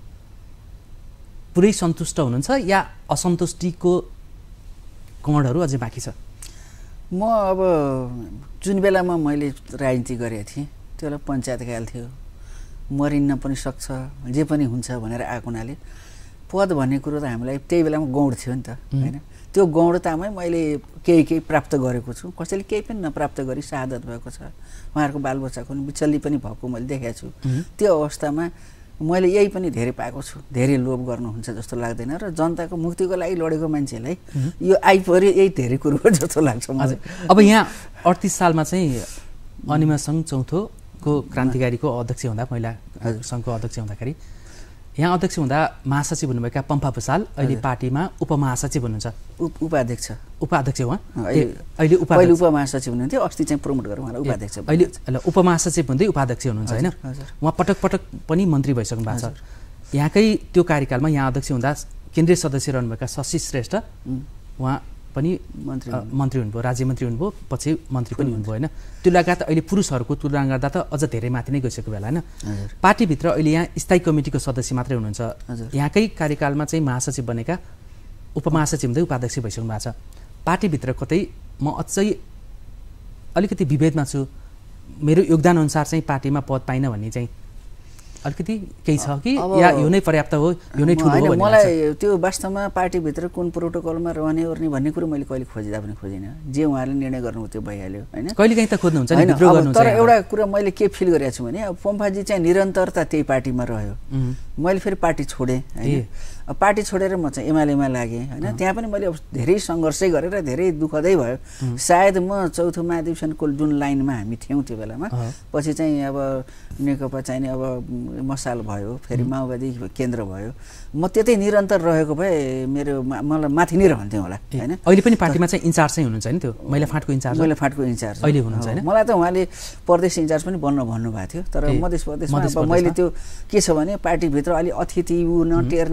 पुरै सन्तुष्ट हुनुहुन्छ या असन्तुष्टिको कणहरू अझै बाँकी छ म अब जुन बेलामा मैले राजनीति गरेको थिएँ त्यो बेला पञ्चायतकाल थियो मरिन्न पनि सक्छ जे पनि हुन्छ भनेर आएको हुनाले पद भन्ने कुरो त हामीलाई त्यही बेलामा गौड थियो नि त होइन त्यो गौडतामै मैले केही प्राप्त गरेको छु कसैले केही पनि नप्राप्त गरी शहादत भएको छ उहाँहरूको बालबच्चाको पनि बिचल्ली पनि भएको मैले देखेको छु त्यो अवस्थामा मैले यही पनि धेरै पाएको छु धेरै लोभ गर्नुहुन्छ जस्तो लाग्दैन र जनताको मुक्तिको लागि लडेको मान्छेलाई यो आइपऱ्यो यही धेरै कुरो हो जस्तो लाग्छ मलाई अब यहाँ 38 सालमा चाहिँ अनिमा सङ्घ चौथोको क्रान्तिकारीको अध्यक्ष हुँदा महिला सङ्घको अध्यक्ष हुँदाखेरि यहाँ अध्यक्ष हुँदा महासचिव हुनुभएका पम्फा भुसाल अहिले पार्टीमा उपमहासचिव हुनुहुन्छ उपाध्यक्ष उहाँ अहिले उपमहासचिव हुनुहुन्थ्यो अस्ति चाहिँ प्रमोट गरेर उहाँलाई उपाध्यक्ष अहिले उपमहासचिव हुँदै उपाध्यक्ष हुनुहुन्छ होइन उहाँ पटक पनि मन्त्री भइसक्नु भएको छ यहाँकै त्यो कार्यकालमा यहाँ अध्यक्ष हुँदा केन्द्रीय सदस्य रहनुभएका शशि श्रेष्ठ उहाँ पनि मन्त्री हुनुभयो राज्यमन्त्री हुनुभयो पछि मन्त्री पनि हुनुभयो होइन त्यो लगायत अहिले पुरुषहरूको तुलना गर्दा त अझ धेरै माथि नै गइसकेको बेला होइन पार्टीभित्र अहिले यहाँ स्थायी कमिटीको सदस्य मात्रै हुनुहुन्छ यहाँकै कार्यकालमा चाहिँ महासचिव बनेका उपमहासचिव हुँदै उपाध्यक्ष भइसक्नु भएको छ पार्टीभित्र कतै म अझै अलिकति विभेदमा छु मेरो योगदान अनुसार चाहिँ पार्टीमा पद पाइन भन्ने चाहिँ अलिकति केही छ कि या यो नै पर्याप्त हो यो नै ठुलो हो मलाई त्यो वास्तवमा पार्टीभित्र कुन प्रोटोकलमा रहने ओर्ने भन्ने कुरो मैले कहिले खोजिदा पनि खोजिनँ जे उहाँले निर्णय गर्नु त्यो भइहाल्यो होइन कहिलेकाहीँ त खोज्नुहुन्छ नि विद्रोह गर्नुहुन्छ तर एउटा कुरा मैले के फिल गरेको छु भने अब पम्फाजी चाहिँ निरन्तरता त्यही पार्टीमा रह्यो मैले फेरि पार्टी छोडेँ होइन पार्टी छोडेर म चाहिँ एमालेमा लागेँ होइन त्यहाँ पनि मैले धेरै सङ्घर्षै गरेर धेरै दुःखदै भयो सायद म चौथो महाधिवेशनको जुन लाइनमा हामी थियौँ त्यो बेलामा पछि चाहिँ अब नेकपा चाहिने अब मसाल भयो फेरि माओवादी केन्द्र भयो म त्यतै निरन्तर रहेको भए मेरो मलाई माथि नै रहन्थ्यो होला होइन अहिले पनि पार्टीमा चाहिँ इन्चार्ज चाहिँ हुनुहुन्छ नि त्यो महिला फाँटको इन्चार्ज अहिले हुनुहुन्छ होइन मलाई त उहाँले प्रदेश इन्चार्ज पनि बन्न भन्नुभएको थियो तर मधेस प्रदेशमा मैले त्यो के छ भने पार्टीभित्र अलि अतिथि ऊ नटेर्ने अनि ऊ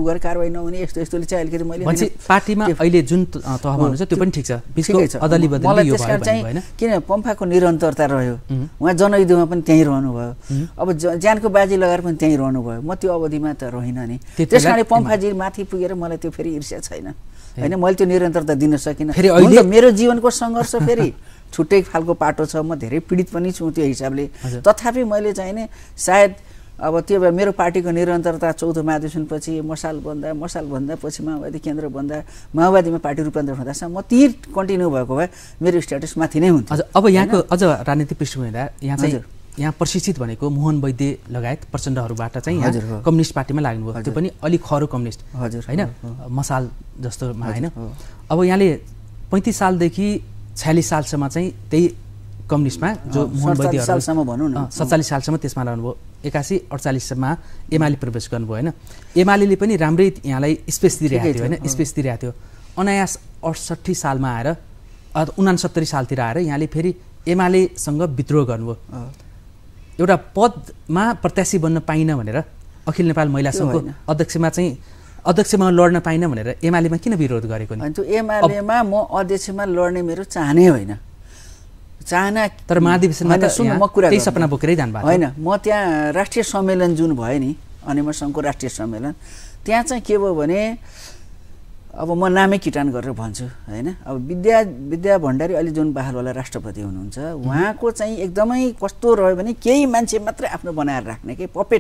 गरेर कारबाही नहुने यस्तो यस्तोले चाहिँ अलिकति मैले पार्टीमा अहिले जुन तहमा हुनुहुन्छ त्यो पनि ठिक छ बिचको अदली बदली यो भयो हैन किन पम्फाको निरन्तरता रह्यो उहाँ जनयुद्धमा पनि त्यही रहनु भयो अब ज्यानको बाजी लगाएर पनि त्यही रहनु भयो म त्यो अवधिमा त रहिन नि त्यसकारण पम्फाजी माथि पुगेर मलाई त्यो फेरि ईर्ष्या छैन हैन मैले त्यो निरन्तरता दिन सकिन मेरो जीवनको सङ्घर्ष फेरि छुट्टै खालको पाटो छ म धेरै पीडित पनि छु त्यो हिसाबले तथापि मैले चाहिँ नि सायद अब त्यो मेरो पार्टीको निरन्तरता 14 महाधिवेशनपछि मसालभन्दा पछि माओवादी केन्द्र भन्दा माओवादीमा पार्टी रूपान्तरण हुँदा म ती कन्टिन्यू भएको भए मेरो स्ट्याटस माथि नै हुन्थ्यो अब यहाँको अझ राजनीतिक पृष्ठभूमि हेर्दा यहाँ चाहिँ यहाँ प्रशिक्षित भनेको मोहन वैद्य लगायत प्रचण्डहरूबाट चाहिँ यहाँ कम्युनिस्ट पार्टीमा लाग्नुभयो त्यो पनि अलिक खरो कम्युनिस्ट हैन मसाल जस्तोमा हैन अब यहाँले 35 सालदेखि 46 सालसम्म चाहिँ त्यही कम्युनिस्टमा जो मोहन वैद्य 47 सालसम्म भनौँ न 47 सालसम्म त्यसमा रहनुभयो 81 48 मा एमाले प्रवेश गर्नुभयो हैन एमालेले पनि राम्रै यहाँलाई स्पेस दिइरहेको थियो हैन स्पेस दिइरहेको थियो अनायास 68 सालमा आएर 69 सालतिर आएर यहाँले फेरि एमालेसँग विद्रोह गर्नुभयो एउटा पदमा प्रत्याशी बन्न पाइन भनेर अखिल नेपाल महिला सङ्घको अध्यक्षमा लड्न पाइन भनेर एमालेमा किन विरोध गरेको नि त्यो एमालेमा म अध्यक्षमा लड्ने मेरो चाहनै होइन चाहना तर महाधिवेशनमा त म कुरा त्यही सपना बोकेरै जानु भएको हैन म त्यहाँ राष्ट्रिय सम्मेलन जुन भयो नि अनिमा सङ्घको राष्ट्रिय सम्मेलन त्यहाँ चाहिँ के भयो भने अब म नामै किटान गरेर भन्छु हैन अब विद्या भण्डारी अलि जुन बहालवाला राष्ट्रपति हुनुहुन्छ उहाँको चाहिँ एकदमै कस्तो रह्यो भने केही मान्छे मात्रै आफ्नो बनाएर राख्ने के पपेट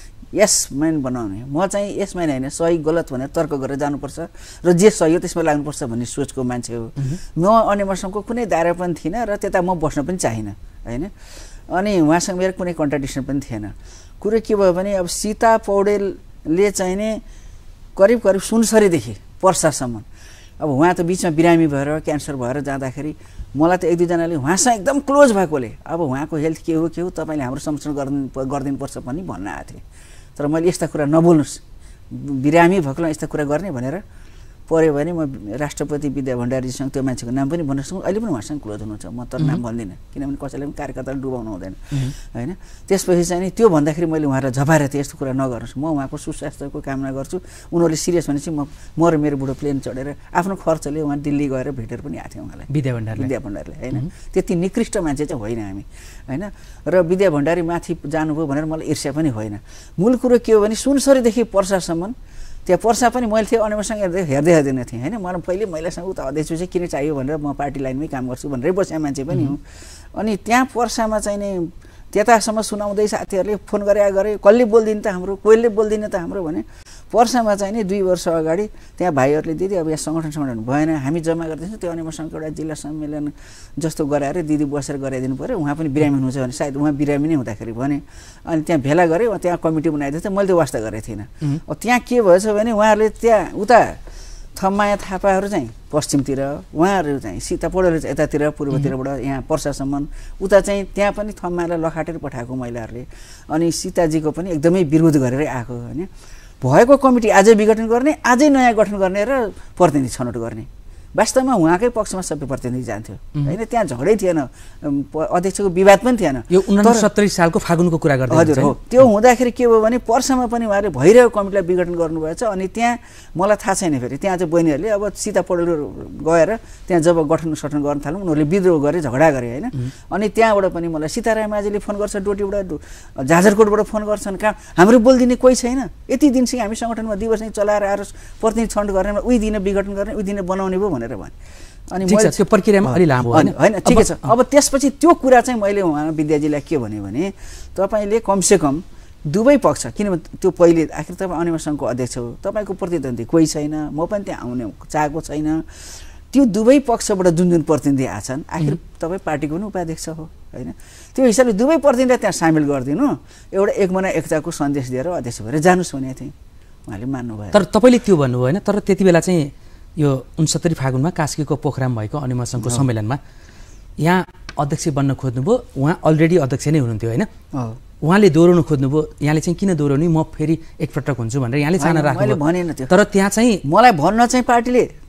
यस म्यान बनाउने म चाहिँ यस म्यान हैन सही गलत भनेर तर्क गरेर जानुपर्छ र जे सही हो त्यसमा लाग्नुपर्छ भन्ने सोचको मान्छे हो म अनिमसँगको कुनै दायरा पनि थिएन र त्यता म बस्न पनि चाहिन हैन अनि उहाँसँग मेरो कुनै कन्ट्राडिक्सन पनि थिएन कुरो के भयो भने अब सीता पौडेलले चाहिँ नि करिब सुनसरीदेखि पर्सासम्म अब उहाँ त बिचमा बिरामी भएर क्यान्सर भएर जाँदाखेरि मलाई त एक दुईजनाले उहाँसँग एकदम क्लोज भएकोले अब उहाँको हेल्थ के हो तपाईँले हाम्रो संरक्षण गरिदिनुपर्छ पनि भन्न आएको थिएँ तर मैले यस्ता कुरा नबोल्नुहोस् बिरामी भएकोलाई यस्ता कुरा गर्ने भनेर पर्यो भने म राष्ट्रपति विद्या भण्डारीसँग त्यो मान्छेको नाम पनि भन्न सक्छु अहिले पनि उहाँसँग क्लोज हुनुहुन्छ म तर नाम भन्दिनँ किनभने कसैले पनि कार्यकर्ताले डुबाउनु हुँदैन हैन त्यसपछि चाहिँ नि त्यो भन्दाखेरि मैले उहाँलाई झपाएर थिएँ यस्तो कुरा नगर्नुहोस् म उहाँको सुस्वास्थ्यको कामना गर्छु उनीहरूले सिरियस भनेपछि म र मेरो बुढो प्लेन चढेर आफ्नो खर्चले उहाँ दिल्ली गएर भेटेर पनि आएको थिएँ उहाँलाई विद्या भण्डारीले हैन त्यति निकृष्ट मान्छे चाहिँ होइन हामी हैन र विद्या भण्डारी माथि जानुभयो भनेर मलाई ईर्ष्या पनि होइन मूल कुरो के हो भने सुनसरीदेखि पर्सासम्म त्यहाँ पर्सा पनि मैले थियो अनिमसँग हेर्दैन थिएँ हैन मलाई पहिले महिलासँग उता अध्यक्ष चाहिँ किन चाहियो भनेर म पार्टी लाइनमै काम गर्छु भनेरै बस्या मान्छे पनि हो अनि त्यहाँ पर्सामा चाहिँ नि त्यतासम्म सुनाउँदै साथीहरूले फोन गरे कसले बोल्दिन त हाम्रो कोहीले बोल्दिन त हाम्रो भने पर्सामा चाहिँ नि 2 वर्ष अगाडि त्यहाँ भाइहरूले दिदी अब यहाँ सङ्गठन भएन हामी जम्मा गर्दैछौँ त्यो अनिमसँग एउटा जिल्ला सम्मेलन जस्तो गराएर दिदी बसेर गराइदिनु पर्यो उहाँ पनि बिरामी हुनुहुन्छ भने सायद उहाँ बिरामी नै हुँदाखेरि भने अनि त्यहाँ भेला गरेँ त्यहाँ कमिटी बनाइदिएको थियो मैले त्यो वास्ता गरेको थिइनँ अब त्यहाँ के भएछ भने उहाँहरूले त्यहाँ उता थम्माया थापाहरू चाहिँ पश्चिमतिर उहाँहरू चाहिँ सीता पौडेल चाहिँ यतातिर पूर्वतिरबाट यहाँ पर्सासम्म उता चाहिँ त्यहाँ पनि थम्मालाई लखाटेर पठाएको महिलाहरूले अनि सीताजीको पनि एकदमै विरोध गरेरै आएको हैन भएको कमिटी आजै विघटन गर्ने आजै नयाँ गठन गर्ने र प्रतिनिधि छनौट गर्ने वास्तवमा उहाँकै पक्षमा सबै प्रतिनिधि जान्थ्यो हैन त्यहाँ झगडै थिएन अध्यक्षको विवाद पनि थिएन यो 69 सालको फागुनको कुरा गर्दै हजुर हो त्यो हुँदाखेरि के भयो भने पर्सामा पनि उहाँले भइरहेको कमिटीलाई विघटन गर्नुभएछ अनि त्यहाँ मलाई थाहा छैन फेरि त्यहाँ चाहिँ बहिनीहरूले अब सीता पौडेल गएर त्यहाँ जब गठन गर्न थाल्नु उनीहरूले विद्रोह गरे झगडा गरे हैन अनि त्यहाँबाट पनि मलाई सीताराम माझीले फोन गर्छ डोटीबाट जाजरकोटबाट फोन गर्छन् कहाँ हाम्रो बोल्दिने कोही छैन यति दिनसम्म हामी सङ्गठनमा दिवस नै चलाएर आएर प्रतिनिधि छनौट गर्ने उही दिन विघटन गर्ने उही दिन बनाउने भयो भनेर भने अनि मैले त्यो प्रक्रियामा अलि लामो हैन ठिकै छ अब त्यसपछि त्यो कुरा चाहिँ मैले उहाँ विद्याजीलाई के भने तपाईले कमसे कम दुवै पक्ष किनभने त्यो पहिले आखिर तपाईँ अनिमसँगको अध्यक्ष हो तपाईँको प्रतिद्वन्दी कोही छैन म पनि त्यहाँ आउने चाहेको छैन त्यो दुवै पक्षबाट जुन प्रतिनिधि आछन् आखिर तपाईँ पार्टीको पनि उपाध्यक्ष हो हैन त्यो हिसाबले दुवै प्रतिनिधिलाई त्यहाँ सामेल गरिदिनु एउटा एकमना एकताको सन्देश दिएर अध्यक्ष भएर जानुस् भनेको थिएँ उहाँले मान्नु भयो तर तपाईँले त्यो भन्नुभयो हैन तर त्यति बेला चाहिँ यो 69 फागुनमा कास्कीको पोखरामा भएको अनिमसँगको सम्मेलनमा यहाँ अध्यक्ष बन्न खोज्नुभयो उहाँ अलरेडी अध्यक्ष नै हुनुहुन्थ्यो हैन उहाँले दोहोऱ्याउन खोज्नुभयो यहाँले चाहिँ किन दोहोऱ्याउने म फेरि एकपटक हुन्छु भनेर यहाँले चाहना राख्नुभयो भनेन त्यो तर त्यहाँ चाहिँ मलाई भन्न चाहिँ पार्टीले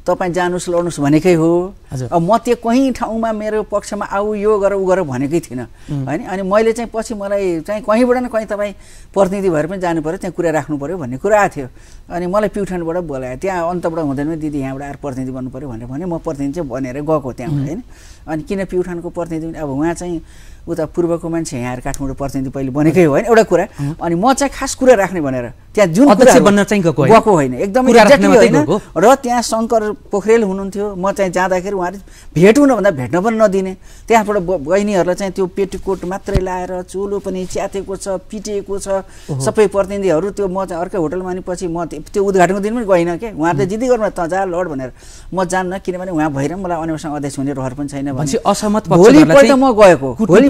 तपाईँ जानुहोस् लड्नुहोस् भनेकै हो। अब म त्यो कहीँ ठाउँमा मेरो पक्षमा आऊ यो गर उ गर भनेकै थिइनँ होइन। अनि मैले चाहिँ पछि मलाई चाहिँ कहीँबाट न कहीँ तपाईँ प्रतिनिधि भएर पनि जानु पऱ्यो, त्यहाँ कुरा राख्नु पऱ्यो भन्ने कुरा आएको थियो। अनि मलाई प्युठानबाट बोलायो, त्यहाँ अन्तबाट हुँदैन दिदी यहाँबाट आएर प्रतिनिधि बन्नु पऱ्यो भनेर भने म प्रतिनिधि चाहिँ भनेर गएको त्यहाँबाट होइन। अनि किन प्युठानको प्रतिनिधि अब उहाँ चाहिँ उता पूर्वको मान्छे यहाँ आएर काठमाडौँ प्रतिनिधि पहिले बनेकै हो होइन एउटा कुरा। अनि म चाहिँ खास कुरा राख्ने भनेर त्यहाँ जुन गएको होइन एकदमै एक्ज्याक्टली होइन। र त्यहाँ शङ्कर पोखरेल हुनुहुन्थ्यो, म चाहिँ जाँदाखेरि उहाँले भेट हुन भन्दा भेट्न पनि नदिने। त्यहाँबाट बहिनीहरूलाई चाहिँ त्यो पेटीकोट मात्रै लाएर चोलो पनि च्यातेको छ, पिटिएको छ सबै प्रतिनिधिहरू। त्यो म चाहिँ अर्कै होटलमा अनि पछि म त्यो उद्घाटनको दिन पनि गइनँ के, उहाँहरूले जिद्दी गर्नु त जा लड भनेर। म जान्न किनभने उहाँ भएर मलाई अन्यसँग अध्यक्ष हुने रहर पनि छैन भने भोलिपल्ट म गएको।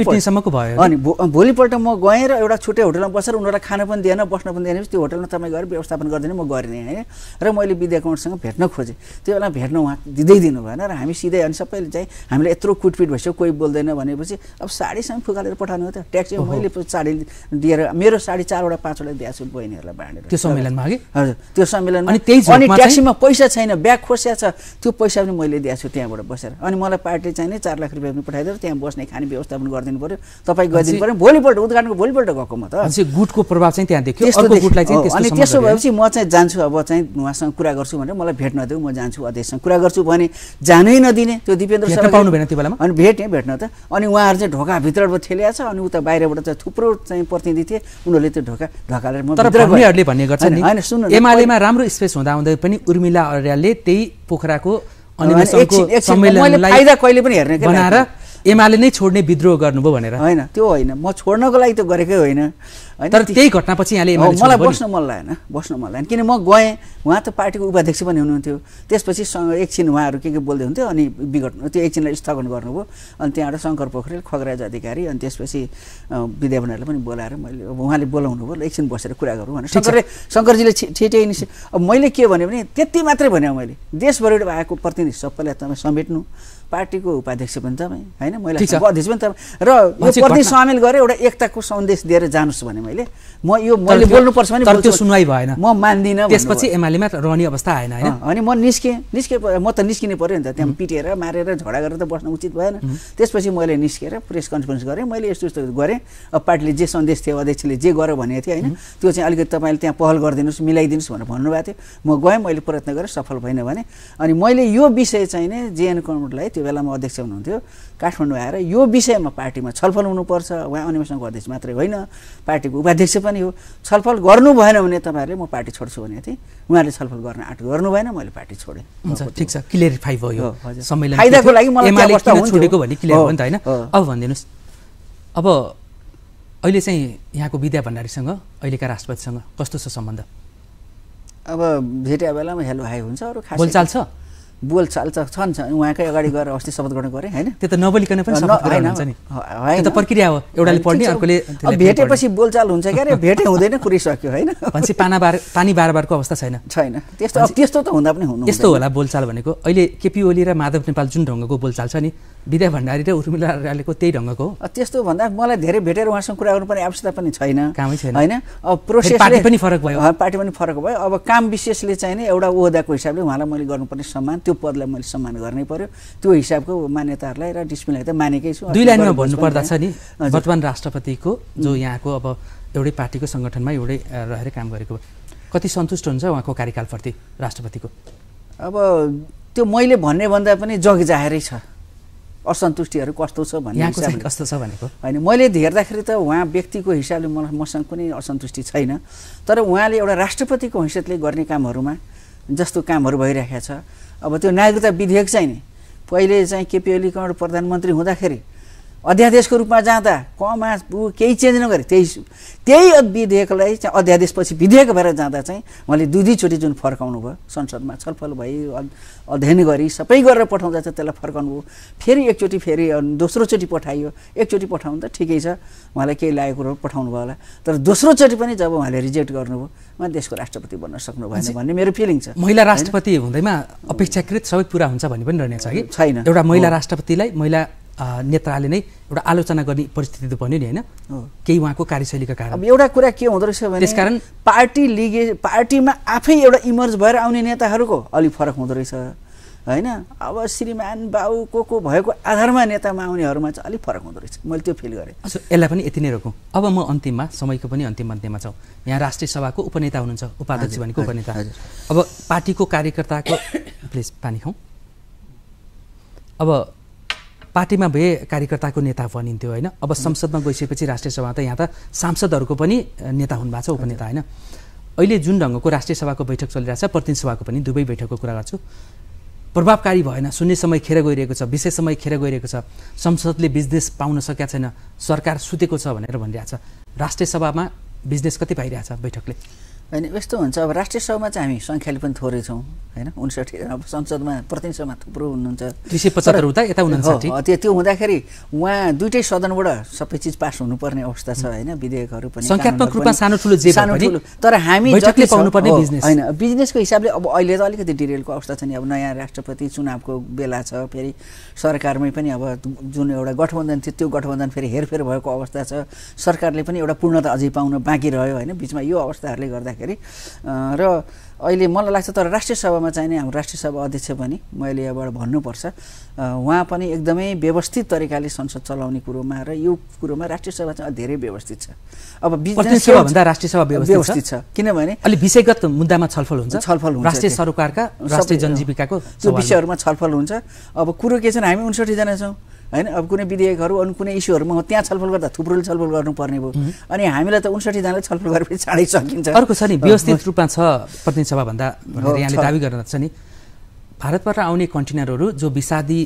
अनि भोलिपल्ट म गएँ र एउटा छुट्टै होटलमा बसेर उनीहरूलाई खान पनि दिएन, बस्न पनि दिएन। त्यो होटलमा तपाईँ गएर व्यवस्थापन गरिदिने म गरिदिएँ होइन। र मैले विद्या कुमारसँग भेट्न खोजेँ, त्यो बेला भेट्न उहाँ दिँदै दिनु भएन। र हामी सिधै अनि सबैले चाहिँ हामीलाई यत्रो कुटपिट भइसक्यो, कोही बोल्दैन भनेपछि अब साडीसँग फुकालेर पठाउनु हो त। ट्याक्सी मैले साडी दिएर मेरो साडी 4वटा 5वटा दिएको छु बहिनीहरूलाई बाँडेर त्यो सम्मेलनमा। हजुर त्यो सम्मेलनमा। अनि ट्याक्सीमा पैसा छैन, ब्याग खोसिया छ, त्यो पैसा पनि मैले दिएको छु त्यहाँबाट बसेर। अनि मलाई पार्टी चाहिँ नि 4 लाख रुपियाँ पनि पठाइदिएर त्यहाँ बस्ने खाने व्यवस्थापन गरिदिनु पऱ्यो, तपाईँ गरिदिनु पऱ्यो। भोलिपल्ट उद्घाटनको भोलिपल्ट गएको म त। गुटको प्रभाव चाहिँ त्यहाँ देखियो। अनि त्यसो भएपछि म चाहिँ जान्छु, अब चाहिँ उहाँसँग कुरा गर्छु भनेर मलाई भेट्न देऊ, म जान्छु अध्यक्षसँग कुरा गर्छु भने जानै नदिने त्यो दिपेन्द्र सर पाउनु भएन त्यो बेलामा। अनि भेट्न त। अनि उहाँहरू चाहिँ ढोकाभित्रबाट ठेलिया छ, अनि उता बाहिरबाट चाहिँ थुप्रो चाहिँ प्रतिनिधि थिए, उनीहरूले त्यो ढोकालेर म भन्नेहरूले भन्ने गर्छन् नि होइन सुन्नु, एमालेमा राम्रो स्पेस हुँदा हुँदै पनि उर्मिला अर्यालले त्यही पोखराको अन्वेषणको सम्मेलनलाई फाइदा कहिले पनि हेर्ने बनाएर एमाले नै छोड्ने विद्रोह गर्नुभयो भनेर। होइन त्यो होइन, म छोड्नको लागि त गरेकै होइन। तर त्यही घटनापछि यहाँले मलाई बस्न मन लागेन किन म गएँ। उहाँ त पार्टीको उपाध्यक्ष पनि हुनुहुन्थ्यो, त्यसपछि एकछिन उहाँहरू के बोल्दै हुन्थ्यो अनि विगत त्यो एकछिनलाई स्थगन गर्नुभयो। अनि त्यहाँबाट शङ्कर पोखरेल, खगराज अधिकारी अनि त्यसपछि विद्या भण्डारीले पनि बोलाएर मैले अब उहाँले बोलाउनु भयो, एकछिन बसेर कुरा गरौँ भनेर शङ्करजीले छिटै निस्क्यो। अब मैले के भने त्यति मात्रै भने मैले देशभरिबाट आएको प्रतिनिधि सबैलाई तपाईँ समेट्नु, पार्टीको उपाध्यक्ष पनि तपाईँ होइन, मैले अध्यक्ष पनि तपाईँ, र यो प्रतिनिधि सामेल गरेर एउटा एकताको सन्देश दिएर जानुहोस् भने मैले मैले बोल्नुपर्छ भने त्यो सुनवाई भएन, म मान्दिनँ। त्यसपछि एमालेमा रहने अवस्था आएन होइन। अनि म निस्केँ म त निस्किनु पऱ्यो नि त, त्यहाँ पिटेर मारेर झगडा गरेर त बस्न उचित भएन। त्यसपछि मैले निस्केर प्रेस कन्फरेन्स गरेँ, मैले यस्तो यस्तो गरेँ। अब पार्टीले जे सन्देश थियो, अध्यक्षले जे गर भनेको थियो होइन, त्यो चाहिँ अलिकति तपाईँले त्यहाँ पहल गरिदिनुहोस्, मिलाइदिनुहोस् भनेर भन्नुभएको थियो। म गएँ, मैले प्रयत्न गरेँ, सफल भएन भने। अनि मैले यो विषय चाहिँ नै जेएन कमरेडलाई त्यो बेलामा अध्यक्ष हुनुहुन्थ्यो काठमाडौँ आएर यो विषयमा पार्टीमा छलफल हुनुपर्छ। उहाँ अन्वेषणको अध्यक्ष मात्रै होइन, पार्टीको उपाध्यक्ष पनि हो। छलफल गर्नु भएन भने तपाईँहरूले म पार्टी छोड्छु भनेको थिएँ। उहाँहरूले छलफल गर्न गर्नु भएन, मैले पार्टी छोडेँ। हुन्छ ठिक छ, क्लियरिफाई भयो सम्मेलन फाइदाको लागि मलाई छोडेको भन्ने क्लियर हो नि त होइन। अब भनिदिनुहोस्, अब अहिले चाहिँ यहाँको विद्या भण्डारीसँग अहिलेका राष्ट्रपतिसँग कस्तो छ सम्बन्ध? अब भेट्या बेलामा हेलो हाई हुन्छ, अरू खास बोलचाल छ? बोलचाल त छन्, उहाँकै अगाडि गएर अस्ति शपथ ग्रहण गरेँ होइन। त्यो त नबोलिकन पनि शपथ ग्रहण हुन्छ नि, त्यो त प्रक्रिया हो, एउटाले पढ्ने अर्कोले भेटेपछि बोलचाल हुन्छ क्या, भेटे हुँदैन कुरिसक्यो होइन। भनेपछि पानी बारबारको अवस्था छैन त्यस्तो त हुँदा पनि हुनु यस्तो होला बोलचाल भनेको। अहिले केपी ओली र माधव नेपाल जुन ढङ्गको बोलचाल छ नि, विद्या भण्डारी र उर्मिला अर्यालको त्यही ढङ्गको हो? त्यस्तो भन्दा मलाई धेरै भेटेर उहाँसँग कुरा गर्नुपर्ने आवश्यकता पनि छैन, कामै छैन होइन। अब प्रोसेस पार्टी पनि फरक भयो, पार्टी पनि फरक भयो। अब काम विशेषले चाहिँ नि एउटा ओहदाको हिसाबले उहाँलाई मैले गर्नुपर्ने सम्मान, त्यो पदलाई मैले सम्मान गर्नै पर्यो। त्यो हिसाबको मान्यताहरूलाई र डिसिप्लिनलाई त मानेकै छु। 2 लाइनमा भन्नुपर्दा छ नि, वर्तमान राष्ट्रपतिको जो यहाँको अब एउटै पार्टीको सङ्गठनमा एउटै रहेर काम गरेको, कति सन्तुष्ट हुन्छ उहाँको कार्यकालप्रति राष्ट्रपतिको? अब त्यो मैले भन्ने भन्दा पनि जग जाहेरै छ, असन्तुष्टिहरू कस्तो छ भन्ने हिसाबले कस्तो छ भनेको होइन। मैले हेर्दाखेरि त उहाँ व्यक्तिको हिसाबले मसँग कुनै असन्तुष्टि छैन, तर उहाँले एउटा राष्ट्रपतिको हैसियतले गर्ने कामहरूमा जस्तो कामहरू भइरहेको छ। अब त्यो नागरिकता विधेयक चाहिँ नि पहिले चाहिँ केपी ओली प्रधानमन्त्री हुँदाखेरि अध्यादेशको रूपमा जाँदा कमा केही चेन्ज नगरे त्यही विधेयकलाई चाहिँ अध्यादेशपछि विधेयक भएर जाँदा चाहिँ उहाँले 2-2चोटि जुन फर्काउनु भयो, संसदमा छलफल भई अध्ययन गरी सबै गरेर पठाउँदा चाहिँ त्यसलाई फर्काउनु भयो। फेरि एकचोटि फेरि दोस्रोचोटि पठाइयो, एकचोटि पठाउनु त ठिकै छ, उहाँलाई केही लागेको कुरो पठाउनु भयो होला, तर दोस्रोचोटि पनि जब उहाँले रिजेक्ट गर्नुभयो उहाँ देशको राष्ट्रपति बन्न सक्नु भएन भन्ने मेरो फिलिङ छ। महिला राष्ट्रपति हुँदैमा अपेक्षाकृत सबै पुरा हुन्छ भन्ने पनि रहनेछ कि छैन? एउटा महिला राष्ट्रपतिलाई महिला नेताले नै एउटा आलोचना गर्ने परिस्थिति त बन्यो नि होइन, केही उहाँको कार्यशैलीका कारण। अब एउटा कुरा के हुँदो रहेछ भने त्यसकारण पार्टीमा आफै एउटा इमर्ज भएर आउने नेताहरूको अलिक फरक हुँदो रहेछ। होइन अब श्रीमान बाउ को भएको आधारमा नेतामा आउनेहरूमा चाहिँ अलिक फरक हुँदो रहेछ मैले त्यो फिल गरेँ। यसलाई पनि यति नै रोकौँ। अब म अन्तिममा समयको पनि अन्तिम अन्त्यमा छौँ। यहाँ राष्ट्रिय सभाको उपनेता हुनुहुन्छ, उपाध्यक्ष भनेको उपनेता। अब पार्टीको कार्यकर्ताको प्लिज पानी खाउँ। अब पार्टीमा भए कार्यकर्ताको नेता बनिन्थ्यो होइन, अब संसदमा गइसकेपछि राष्ट्रिय सभा त यहाँ त सांसदहरूको पनि नेता हुनुभएको छ, उपनेता होइन। अहिले जुन ढङ्गको राष्ट्रिय सभाको बैठक चलिरहेछ, प्रतिनिधि सभाको पनि दुवै बैठकको कुरा गर्छु, प्रभावकारी भएन, शून्य समय खेर गइरहेको छ, विशेष समय खेर गइरहेको छ, संसदले बिजनेस पाउन सकेका छैन, सरकार सुतेको छ भनेर भनिरहेछ। राष्ट्रिय सभामा बिजनेस कति पाइरहेछ बैठकले? होइन यस्तो हुन्छ, अब राष्ट्रिय सभामा चाहिँ हामी सङ्ख्याले पनि थोरै छौँ होइन, 59। अब संसदमा प्रतिनिधि सभामा थुप्रो हुनुहुन्छ, 375 हुँदा यता 59। त्यो हुँदाखेरि उहाँ दुइटै सदनबाट सबै चिज पास हुनुपर्ने अवस्था छ होइन, विधेयकहरू पनि सङ्ख्यात्मक रूपमा सानो ठुलो जे सानो ठुलो, तर हामी जति पाउनुपर्ने बिजनेस होइन, बिजनेसको हिसाबले अब अहिले त अलिकति डिरेलको अवस्था छ नि। अब नयाँ राष्ट्रपति चुनावको बेला छ, फेरि सरकारमै पनि अब जुन एउटा गठबन्धन थियो त्यो गठबन्धन फेरि हेरफेर भएको अवस्था छ, सरकारले पनि एउटा पूर्णता अझै पाउन बाँकी रह्यो होइन बिचमा। यो अवस्थाहरूले गर्दाखेरि र अहिले मलाई लाग्छ तर राष्ट्रिय सभामा चाहिँ नि हाम्रो राष्ट्रिय सभा अध्यक्ष पनि मैले यहाँबाट भन्नुपर्छ, उहाँ पनि एकदमै व्यवस्थित तरिकाले संसद चलाउने कुरोमा र यो कुरोमा राष्ट्रिय सभा चाहिँ धेरै व्यवस्थित छ। अब बिजनेस सभाभन्दा राष्ट्रिय सभा व्यवस्थित छ किनभने अलि विषयगत मुद्दामा छलफल हुन्छ, राष्ट्रिय सरोकारका राष्ट्रिय जनजीविकाको त्यो विषयहरूमा छलफल हुन्छ। अब कुरो के छ हामी 59 जना छौँ होइन, अब कुनै विधेयकहरू अरू कुनै इस्युहरूमा त्यहाँ छलफल गर्दा थुप्रोले छलफल गर्नुपर्ने भयो, अनि हामीलाई त 59 जनाले छलफल गरेपछि चाँडै सकिन्छ। अर्को छ नि व्यवस्थित रूपमा छ प्रतिनिधि सभा भन्दा भनेर यहाँले दाबी गर्न छ नि, भारतबाट आउने कन्टेनरहरू जो विषादी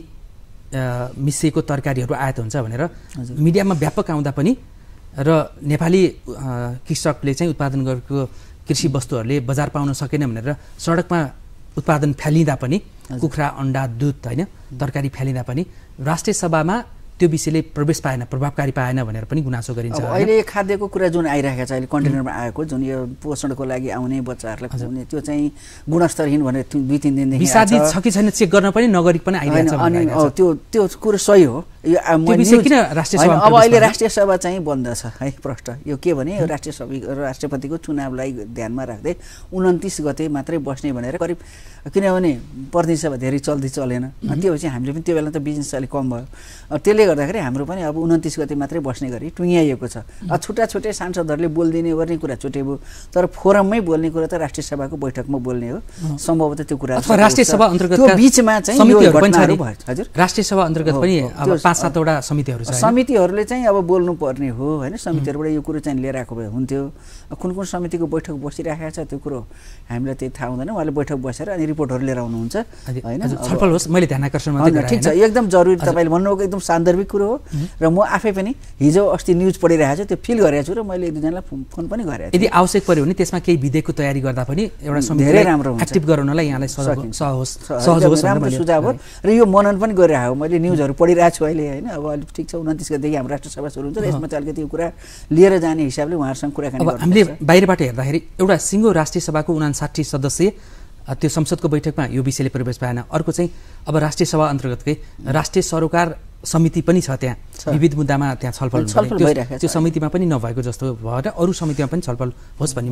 मिसिएको तरकारीहरू आयात हुन्छ भनेर मिडियामा व्यापक आउँदा पनि र नेपाली कृषकले चाहिँ उत्पादन गरेको कृषि वस्तुहरूले बजार पाउन सकेन भनेर सडकमा उत्पादन फ्यालिँदा पनि, कुखुरा अन्डा दुध होइन तरकारी फ्यालिँदा पनि राष्ट्रिय सभामा त्यो विषयले प्रवेश पाएन, प्रभावकारी पाएन भनेर पनि गुनासो गरिन्छ। अहिले खाद्यको कुरा जुन आइरहेको छ अहिले कन्टेनरमा आएको जुन यो पोषणको लागि आउने बच्चाहरूलाई खुवाउने त्यो चाहिँ गुणस्तरहीन भनेर 2-3 दिनदेखि विषादी छ कि छैन चेक गर्न पनि नगरी पनि आइरहेछ। अनि त्यो कुरो सही हो। किन राष्ट्रिय सभा अब अहिले राष्ट्रिय सभा चाहिँ बन्द छ है प्रष्ट। यो के भने राष्ट्रपतिको चुनावलाई ध्यानमा राख्दै 29 गते मात्रै बस्ने भनेर करिब, किनभने प्रतिनिधि सभा धेरै चल्दै चलेन, त्यो चाहिँ हामीले पनि त्यो बेला त बिजनेस अलिक कम भयो, त्यसले गर्दाखेरि हाम्रो पनि अब 29 गते मात्रै बस्ने गरी टुङ्ग्याइएको छ। छुट्टा छुट्टै सांसदहरूले बोलिदिने गर्ने कुरा छुट्टै भयो, तर फोरममै बोल्ने कुरा त राष्ट्रिय सभाको बैठकमा बोल्ने हो सम्भवतः त्यो कुरा। राष्ट्रिय सभा अन्तर्गत बिचमा चाहिँ हजुर राष्ट्रिय सभा अन्तर्गत पनि 5-7 वटा समितिहरू छ, समितिहरूले चाहिँ अब बोल्नु पर्ने हो होइन, समितिहरूबाट यो कुरो चाहिँ लिएर आएको भए हुन्थ्यो। कुन कुन समितिको बैठक बसिरहेको छ त्यो कुरो हामीलाई त्यही थाहा हुँदैन, उहाँले बैठक बसेर अनि रिपोर्टहरू लिएर आउनुहुन्छ होइन। छलफल होस्, मैले ध्यान आकर्षण मात्रै गराएँ। ठिक छ, एकदम जरुरी तपाईँले भन्नुभएको एकदम सान्दर्भिक कुरो हो र म आफै पनि हिजो अस्ति न्युज पढिरहेको छु त्यो फिल गरेको छु र मैले एक दुईजनालाई फोन पनि गरेको छु। यदि आवश्यक पर्यो भने त्यसमा केही विधेयकको तयारी गर्दा पनि एउटा समिति धेरै राम्रो हुन्छ, एक्टिभ गराउनलाई यहाँलाई सहज होस् राम्रो सुझाव हो र यो मनन पनि गरिरहेको मैले न्युजहरू पढिरहेको छु अहिले होइन। अब अलिक ठिक छ 29 गतेदेखि हाम्रो राष्ट्र सभा सुरु हुन्छ र यसमा चाहिँ अलिकति यो कुरा लिएर जाने हिसाबले उहाँहरूसँग कुराकानी गर्नुपर्छ। हामीले बाहिरबाट हेर्दाखेरि एउटा सिङ्गो राष्ट्रिय सभाको 59 सदस्य त्यो संसदको बैठकमा यो विषयले प्रवेश पाएन। अर्को चाहिँ अब राष्ट्रिय सभा अन्तर्गतकै राष्ट्रिय सरोकार समिति पनि छ, त्यहाँ विविध मुद्दामा त्यहाँ छलफल त्यो समितिमा पनि नभएको जस्तो भएर अरू समितिमा पनि छलफल होस् भन्ने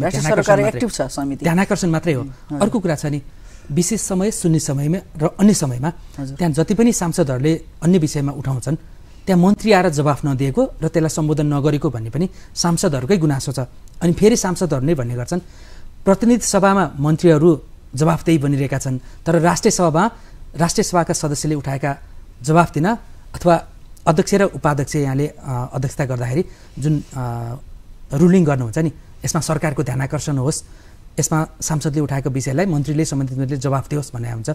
ध्यान आकर्षण मात्रै हो। अर्को कुरा छ नि विशेष समय, शून्य समयमा र अन्य समयमा त्यहाँ जति पनि सांसदहरूले अन्य विषयमा उठाउँछन् त्यहाँ मन्त्री आएर जवाफ नदिएको र त्यसलाई सम्बोधन नगरेको भन्ने पनि सांसदहरूकै गुनासो छ। अनि फेरि सांसदहरू नै भन्ने गर्छन् प्रतिनिधि सभामा मन्त्रीहरू जवाफदेही बनिरहेका छन्, तर राष्ट्रिय सभाका सदस्यले उठाएका जवाफ दिन अथवा अध्यक्ष र उपाध्यक्ष यहाँले अध्यक्षता गर्दाखेरि जुन रुलिङ गर्नुहुन्छ नि यसमा सरकारको ध्यान आकर्षण होस्, यसमा सांसदले उठाएको विषयलाई मन्त्रीले सम्बन्धित मन्त्रीले जवाफ दियोस् भन्ने हुन्छ,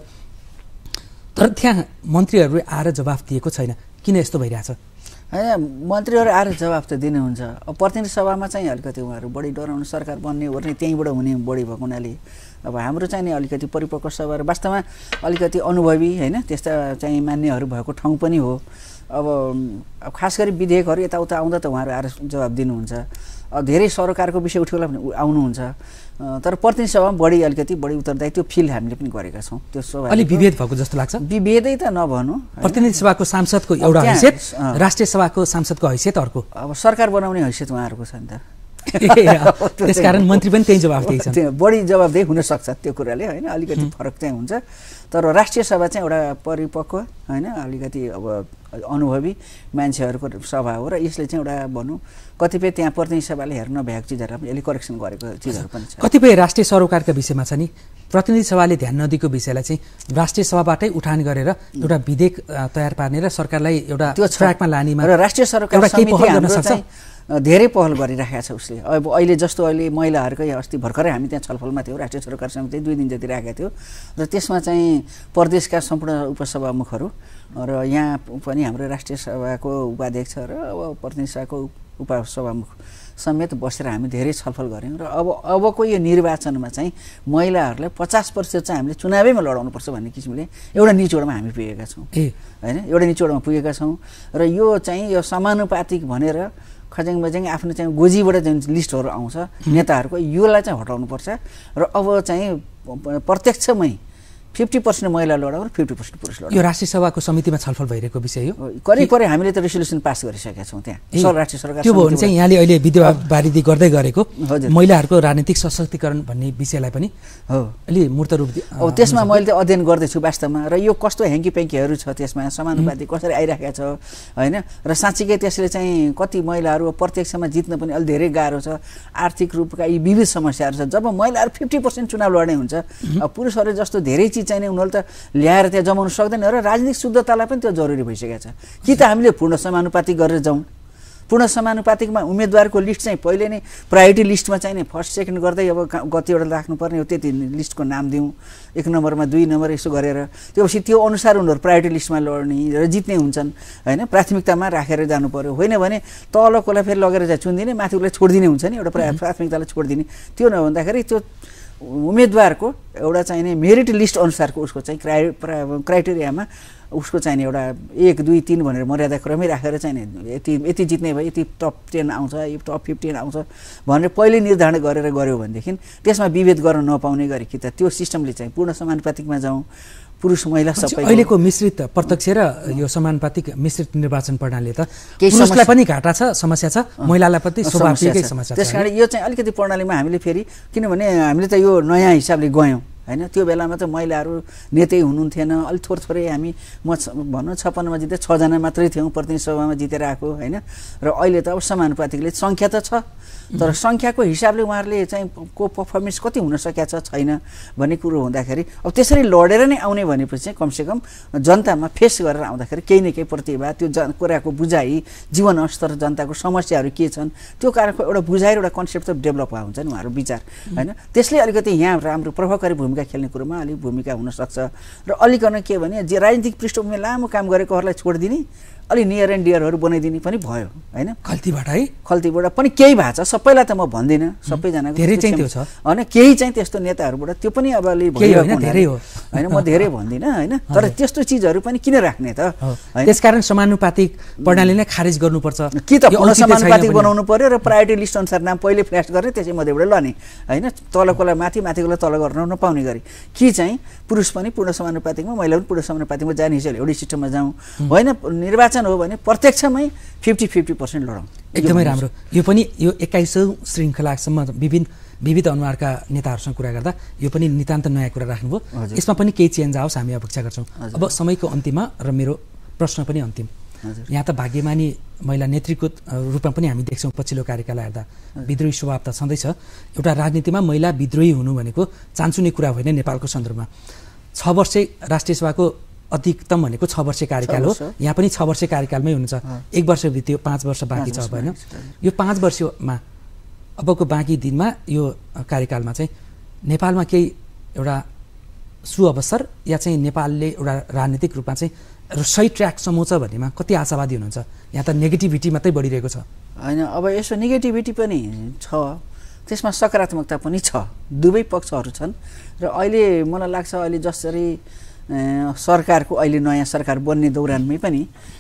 तर त्यहाँ मन्त्रीहरू आएर जवाफ दिएको छैन। किन यस्तो भइरहेछ? होइन मन्त्रीहरू आएर जवाफ त दिनुहुन्छ। अब प्रतिनिधि सभामा चाहिँ अलिकति उहाँहरू बढी डराउनु सरकार बन्ने ओर्ने त्यहीँबाट हुने बढी भएको हुनाले अब हाम्रो चाहिँ नि अलिकति परिपक्व सभा र वास्तवमा अलिकति अनुभवी होइन त्यस्ता चाहिँ मान्यहरू भएको ठाउँ पनि हो। अब खास गरी विधेयकहरू यताउता आउँदा त उहाँहरू आएर जवाब दिनुहुन्छ। धेरै सरकारको विषय उठ्योला पनि आउनुहुन्छ, तर प्रतिनिधि सभामा अलिकति बढी उत्तरदायी त्यो फिल हामीले पनि गरेका छौँ। त्यो सभा अलि विभेद भएको जस्तो लाग्छ। विभेदै त नभनौँ, प्रतिनिधि सभाको सांसदको एउटा हैसियत, राष्ट्रिय सभाको सांसदको हैसियत अर्को। अब सरकार बनाउने हैसियत उहाँहरूको छ नि त त्यसकारण मन्त्री पनि त्यही जवाफदेही छन्, बढी जवाफदेही हुन सक्छ त्यो कुराले होइन, अलिकति फरक चाहिँ हुन्छ। तर राष्ट्रिय सभा चाहिँ एउटा परिपक्व होइन, अलिकति अब अनुभवी मान्छेहरूको सभा हो र यसले चाहिँ एउटा भनौँ कतिपय त्यहाँ प्रतिनिधि सभाले हेर्न नभएको चिजहरूलाई पनि यसले करेक्सन गरेको चिजहरू पनि छ। कतिपय राष्ट्रिय सरोकारका विषयमा छ नि, प्रतिनिधि सभाले ध्यान नदिएको विषयलाई चाहिँ राष्ट्रिय सभाबाटै उठान गरेर एउटा विधेयक तयार पार्ने र सरकारलाई एउटा त्यो ट्र्याकमा लानेमा र राष्ट्रिय सरोकार धेरै पहल गरिराखेको छ उसले। अब अहिले जस्तो अहिले महिलाहरूकै अस्ति भर्खरै हामी त्यहाँ छलफलमा थियौँ, राष्ट्रिय सरोकार समिति 2 दिन जति राखेको थियो र त्यसमा चाहिँ प्रदेशका सम्पूर्ण उपसभामुखहरू र यहाँ पनि हाम्रो राष्ट्रिय सभाको उपाध्यक्ष र अब प्रतिनिधि सभाको उपसभामुख समेत बसेर हामी धेरै छलफल गऱ्यौँ र अबको यो निर्वाचनमा चाहिँ महिलाहरूलाई 50% चाहिँ हामीले चुनावैमा लडाउनुपर्छ भन्ने किसिमले एउटा निचोडमा हामी पुगेका छौँ होइन, एउटा निचोडमा पुगेका छौँ र यो चाहिँ यो समानुपातिक भनेर खज्याङ बज्याङ आफ्नो चाहिँ गोजीबाट जुन लिस्टहरू आउँछ नेताहरूको योलाई चाहिँ हटाउनुपर्छ र अब चाहिँ प्रत्यक्षमै 50% महिला लडाउँ र 50% पुरुष लडाउँ। यो राष्ट्रिय सभाको समितिमा छलफल भइरहेको विषय हो। करिब हामीले त रेजोल्युसन पास गरिसकेका छौँ त्यहाँ राष्ट्रिय सरकार। त्यो भयो भने चाहिँ यहाँले अहिले विधवा वारिदी गर्दै गरेको महिलाहरूको राजनीतिक सशक्तिकरण भन्ने विषयलाई पनि हो अलि मूर्त रूप अब त्यसमा मैले त अध्ययन गर्दैछु वास्तवमा र यो कस्तो ह्याङ्कीप्याङ्कीहरू छ त्यसमा समानुपातिक कसरी आइराखेको छ होइन र साँच्चीकै त्यसले चाहिँ कति महिलाहरू प्रत्यक्षमा जित्न पनि अलि धेरै गाह्रो छ। आर्थिक रूपका यी विविध समस्याहरू छ। जब महिलाहरू 50% चुनाव लड्ने हुन्छ पुरुषहरू जस्तो धेरै चाहिने उनीहरूले त ल्याएर त्यहाँ जमाउन सक्दैन र राजनीतिक शुद्धतालाई पनि त्यो जरुरी भइसकेको छ। कि त हामीले पूर्ण समानुपातिक गरेर जाउँ, पूर्ण समानुपातिकमा उम्मेदवारको लिस्ट चाहिँ पहिले नै प्रायोरिटी लिस्टमा चाहिँ नि फर्स्ट सेकेन्ड गर्दै अब कतिवटा राख्नुपर्ने हो त्यति लिस्टको नाम दिउँ, 1 नम्बरमा 2 नम्बर यसो गरेर त्योपछि त्यो अनुसार उनीहरू प्रायोरिटी लिस्टमा लड्ने र जित्ने हुन्छन् होइन, प्राथमिकतामा राखेर जानु पर्यो। होइन भने तलकोलाई फेरि लगेर चाहिँ चुनिदिने, माथिकोलाई छोडिदिने हुन्छ नि, एउटा प्राथमिकतालाई छोडिदिने। त्यो नभन्दाखेरि त्यो उम्मेदवारको एउटा चाहिने मेरिट लिस्ट अनुसारको उसको चाहिँ क्राइटेरियामा उसको चाहिने एउटा 1, 2, 3 भनेर मर्यादा क्रमै राखेर चाहिने यति जित्ने भए यति टप 10 आउँछ, यो टप 15 आउँछ भनेर पहिले निर्धारण गरेर गऱ्यो भनेदेखि त्यसमा विभेद गर्न नपाउने गरी कि त त्यो सिस्टमले चाहिँ पूर्ण समानुपातिकमा जाउँ, पुरुष महिला सबै। अहिलेको मिश्रित प्रत्यक्ष र यो समानुपातिक मिश्रित निर्वाचन प्रणालीले त पुरुषलाई पनि घाटा छ, समस्या छ, महिलालाई पनि स्वाभाविकै समस्या छ। त्यसकारण यो चाहिँ अलिकति प्रणालीमा हामीले फेरि किनभने हामीले त यो नयाँ हिसाबले गयौँ होइन, त्यो बेलामा त महिलाहरू नेतै हुनुहुन्थेन, अलिक थोरै हामी म भनौँ 56मा जित्दै 6 जना मात्रै थियौँ प्रतिनिधि सभामा जितेर आएको होइन। र अहिले त अब समानुपातिकले सङ्ख्या त छ तर सङ्ख्याको हिसाबले उहाँहरूले चाहिँ को पर्फर्मेन्स कति हुन सकेको छ छैन भन्ने कुरो हुँदाखेरि अब त्यसरी लडेर नै आउने भनेपछि चाहिँ कमसेकम जनतामा फेस गरेर आउँदाखेरि केही न केही प्रतिभा त्यो कुराको बुझाइ जीवन स्तर जनताको समस्याहरू के छन् त्यो कारणको एउटा बुझाइ एउटा कन्सेप्ट त डेभलप हुन्छ नि उहाँहरू विचार होइन। त्यसले अलिकति यहाँ राम्रो प्रभावकारी भूमिका खेल्ने कुरोमा अलिक भूमिका हुनसक्छ र अलिकन के भने जे राजनीतिक पृष्ठभूमि लामो काम गरेकोहरूलाई छोडिदिने अलि नियर एन्ड डियरहरू बनाइदिने पनि भयो होइन। खल्तीबाट है, खल्तीबाट पनि केही भएको छ, सबैलाई त म भन्दिनँ, सबैजनाको धेरै चाहिँ त्यो छ होइन, केही चाहिँ त्यस्तो नेताहरूबाट त्यो पनि अब अलि भइरहेको धेरै हो होइन, म धेरै भन्दिनँ होइन, तर त्यस्तो चिजहरू पनि किन राख्ने त। त्यसकारण समानुपातिक प्रणाली नै खारेज गर्नुपर्छ कि त पूर्ण समानुपातिक बनाउनु पर्यो र प्रायोरिटी लिस्ट अनुसार नाम पहिले फ्ल्यास गर्ने त्यसै मध्येबाट लने होइन, तलकोलाई माथि माथिकोलाई तल गर्न नपाउने गरी कि चाहिँ पुरुष पनि पूर्ण समानुपातिकमा महिला पनि पूर्ण समानुपातिकमा जाने हिसाबले एउटै सिस्टममा जाउँ होइन। निर्वाचन हो भने प्रत्यक्षमै 50% लडाउँ एकदमै राम्रो। यो पनि यो 21औं श्रृङ्खलासम्म विविध अनुहारका नेताहरूसँग कुरा गर्दा यो पनि नितान्त नयाँ कुरा राख्नुभयो। यसमा पनि केही चेन्ज आओस् हामी अपेक्षा गर्छौँ। अब समयको अन्तिममा र मेरो प्रश्न पनि अन्तिम, यहाँ त भाग्यमानी महिला नेत्रीको रूपमा पनि हामी देख्छौँ पछिल्लो कार्यकाललाई हेर्दा विद्रोही स्वभाव त छँदैछ। एउटा राजनीतिमा महिला विद्रोही हुनु भनेको चान्सुने कुरा होइन नेपालको सन्दर्भमा। 6 वर्ष राष्ट्रिय सभाको अधिकतम भनेको 6 वर्ष कार्यकाल हो, यहाँ पनि 6 वर्ष कार्यकालमै हुनुहुन्छ। 1 वर्ष बित्यो, 5 वर्ष बाँकी छ होइन। यो 5 वर्षमा अबको बाँकी दिनमा यो कार्यकालमा चाहिँ नेपालमा केही एउटा सुअवसर या चाहिँ नेपालले एउटा राजनीतिक रूपमा चाहिँ सही ट्र्याक समाउँछ भन्नेमा कति आशावादी हुनुहुन्छ? यहाँ त नेगेटिभिटी मात्रै बढिरहेको छ होइन। अब यसो नेगेटिभिटी पनि छ, त्यसमा सकारात्मकता पनि छ, दुवै पक्षहरू छन् र अहिले मलाई लाग्छ अहिले जसरी सरकारको अहिले नयाँ सरकार बन्ने दौरानमै पनि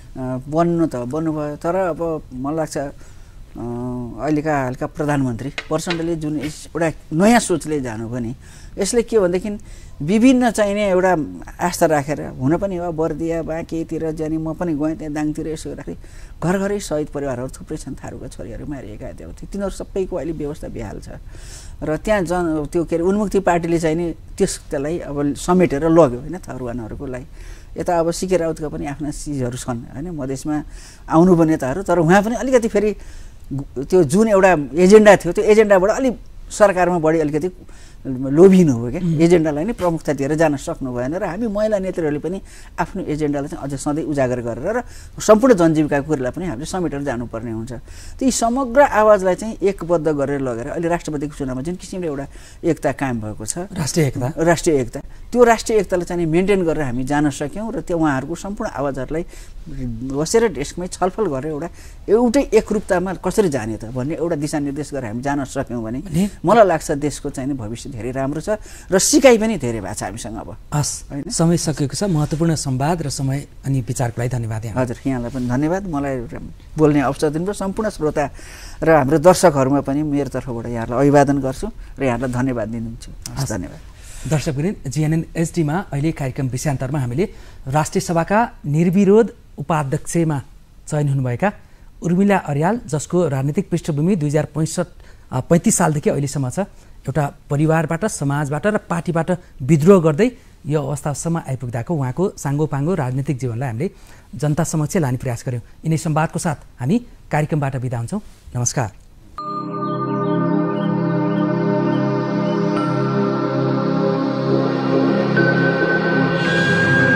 बन्नुभयो तर अब मलाई लाग्छ अहिलेका हालका प्रधानमन्त्री प्रचण्डले जुन एउटा नयाँ सोचले जानुभयो नि यसले के भनेदेखि विभिन्न चाहिने एउटा आस्था राखेर हुन पनि हो बर्दिया बाँकेतिर जाने म पनि गएँ त्यहाँ दाङतिर यसो राखेँ घरघरै शहीद परिवारहरू थुप्रै छन् थारूका छोरीहरू मारिएका यताउति तिनीहरू सबैको अहिले व्यवस्था बेहाल छ र त्यहाँ त्यो के अरे उन्मुक्ति पार्टीले चाहिँ नि त्यसलाई अब समेटेर लग्यो होइन थरुवानहरूको लागि यता अब सिके राउतका पनि आफ्ना चिजहरू छन् होइन मधेसमा आउनुभयो नेताहरू तर उहाँ पनि अलिकति फेरि त्यो जुन एउटा एजेन्डा थियो त्यो एजेन्डाबाट अलिक सरकारमा बढी अलिकति लोभिनु हो क्या एजेन्डालाई नै प्रमुखता दिएर जान सक्नु भएन र हामी महिला नेतृत्वहरूले पनि आफ्नो एजेन्डालाई चाहिँ अझ सधैँ उजागर गरेर र सम्पूर्ण जनजीविकाको कुरालाई पनि हामीले समेटेर जानुपर्ने हुन्छ ती समग्र आवाजलाई चाहिँ एकबद्ध गरेर लगेर अहिले राष्ट्रपतिको चुनावमा जुन किसिमले एउटा एकता कायम भएको छ राष्ट्रिय एकता त्यो राष्ट्रिय एकतालाई चाहिँ मेन्टेन गरेर हामी जान सक्यौँ र त्यो उहाँहरूको सम्पूर्ण आवाजहरूलाई बसेर डेस्कमै छलफल गरेर एउटै एकरूपतामा कसरी जाने त भन्ने एउटा दिशानिर्देश गरेर हामी जान सक्यौँ भने मलाई लाग्छ देशको चाहिँ भविष्य धेरै राम्रो छ र सिकाइ पनि धेरै भएको छ हामीसँग अब हस् समय सकिएको छ महत्त्वपूर्ण संवाद र समय अनि विचारको लागि धन्यवाद हजुर यहाँलाई पनि धन्यवाद मलाई बोल्ने अवसर दिनुभयो सम्पूर्ण श्रोता र हाम्रो दर्शकहरूमा पनि मेरो तर्फबाट यहाँलाई अभिवादन गर्छु र यहाँलाई धन्यवाद दिन्छु धन्यवाद दर्शकवृन्द GNNHD-मा अहिले कार्यक्रम विषयान्तरमा हामीले राष्ट्रिय सभाका निर्विरोध उपाध्यक्षमा चयन हुनुभएका उर्मिला अर्याल जसको राजनीतिक पृष्ठभूमि 2035 सालदेखि अहिलेसम्म छ एउटा परिवारबाट समाजबाट र पार्टीबाट विद्रोह गर्दै यो अवस्थासम्म आइपुग्दाको उहाँको साङ्गोपाङ्गो राजनीतिक जीवनलाई हामीले जनता समक्ष लाने प्रयास गर्यौँ। यिनै संवादको साथ हामी कार्यक्रमबाट बिदा हुन्छौँ। नमस्कार।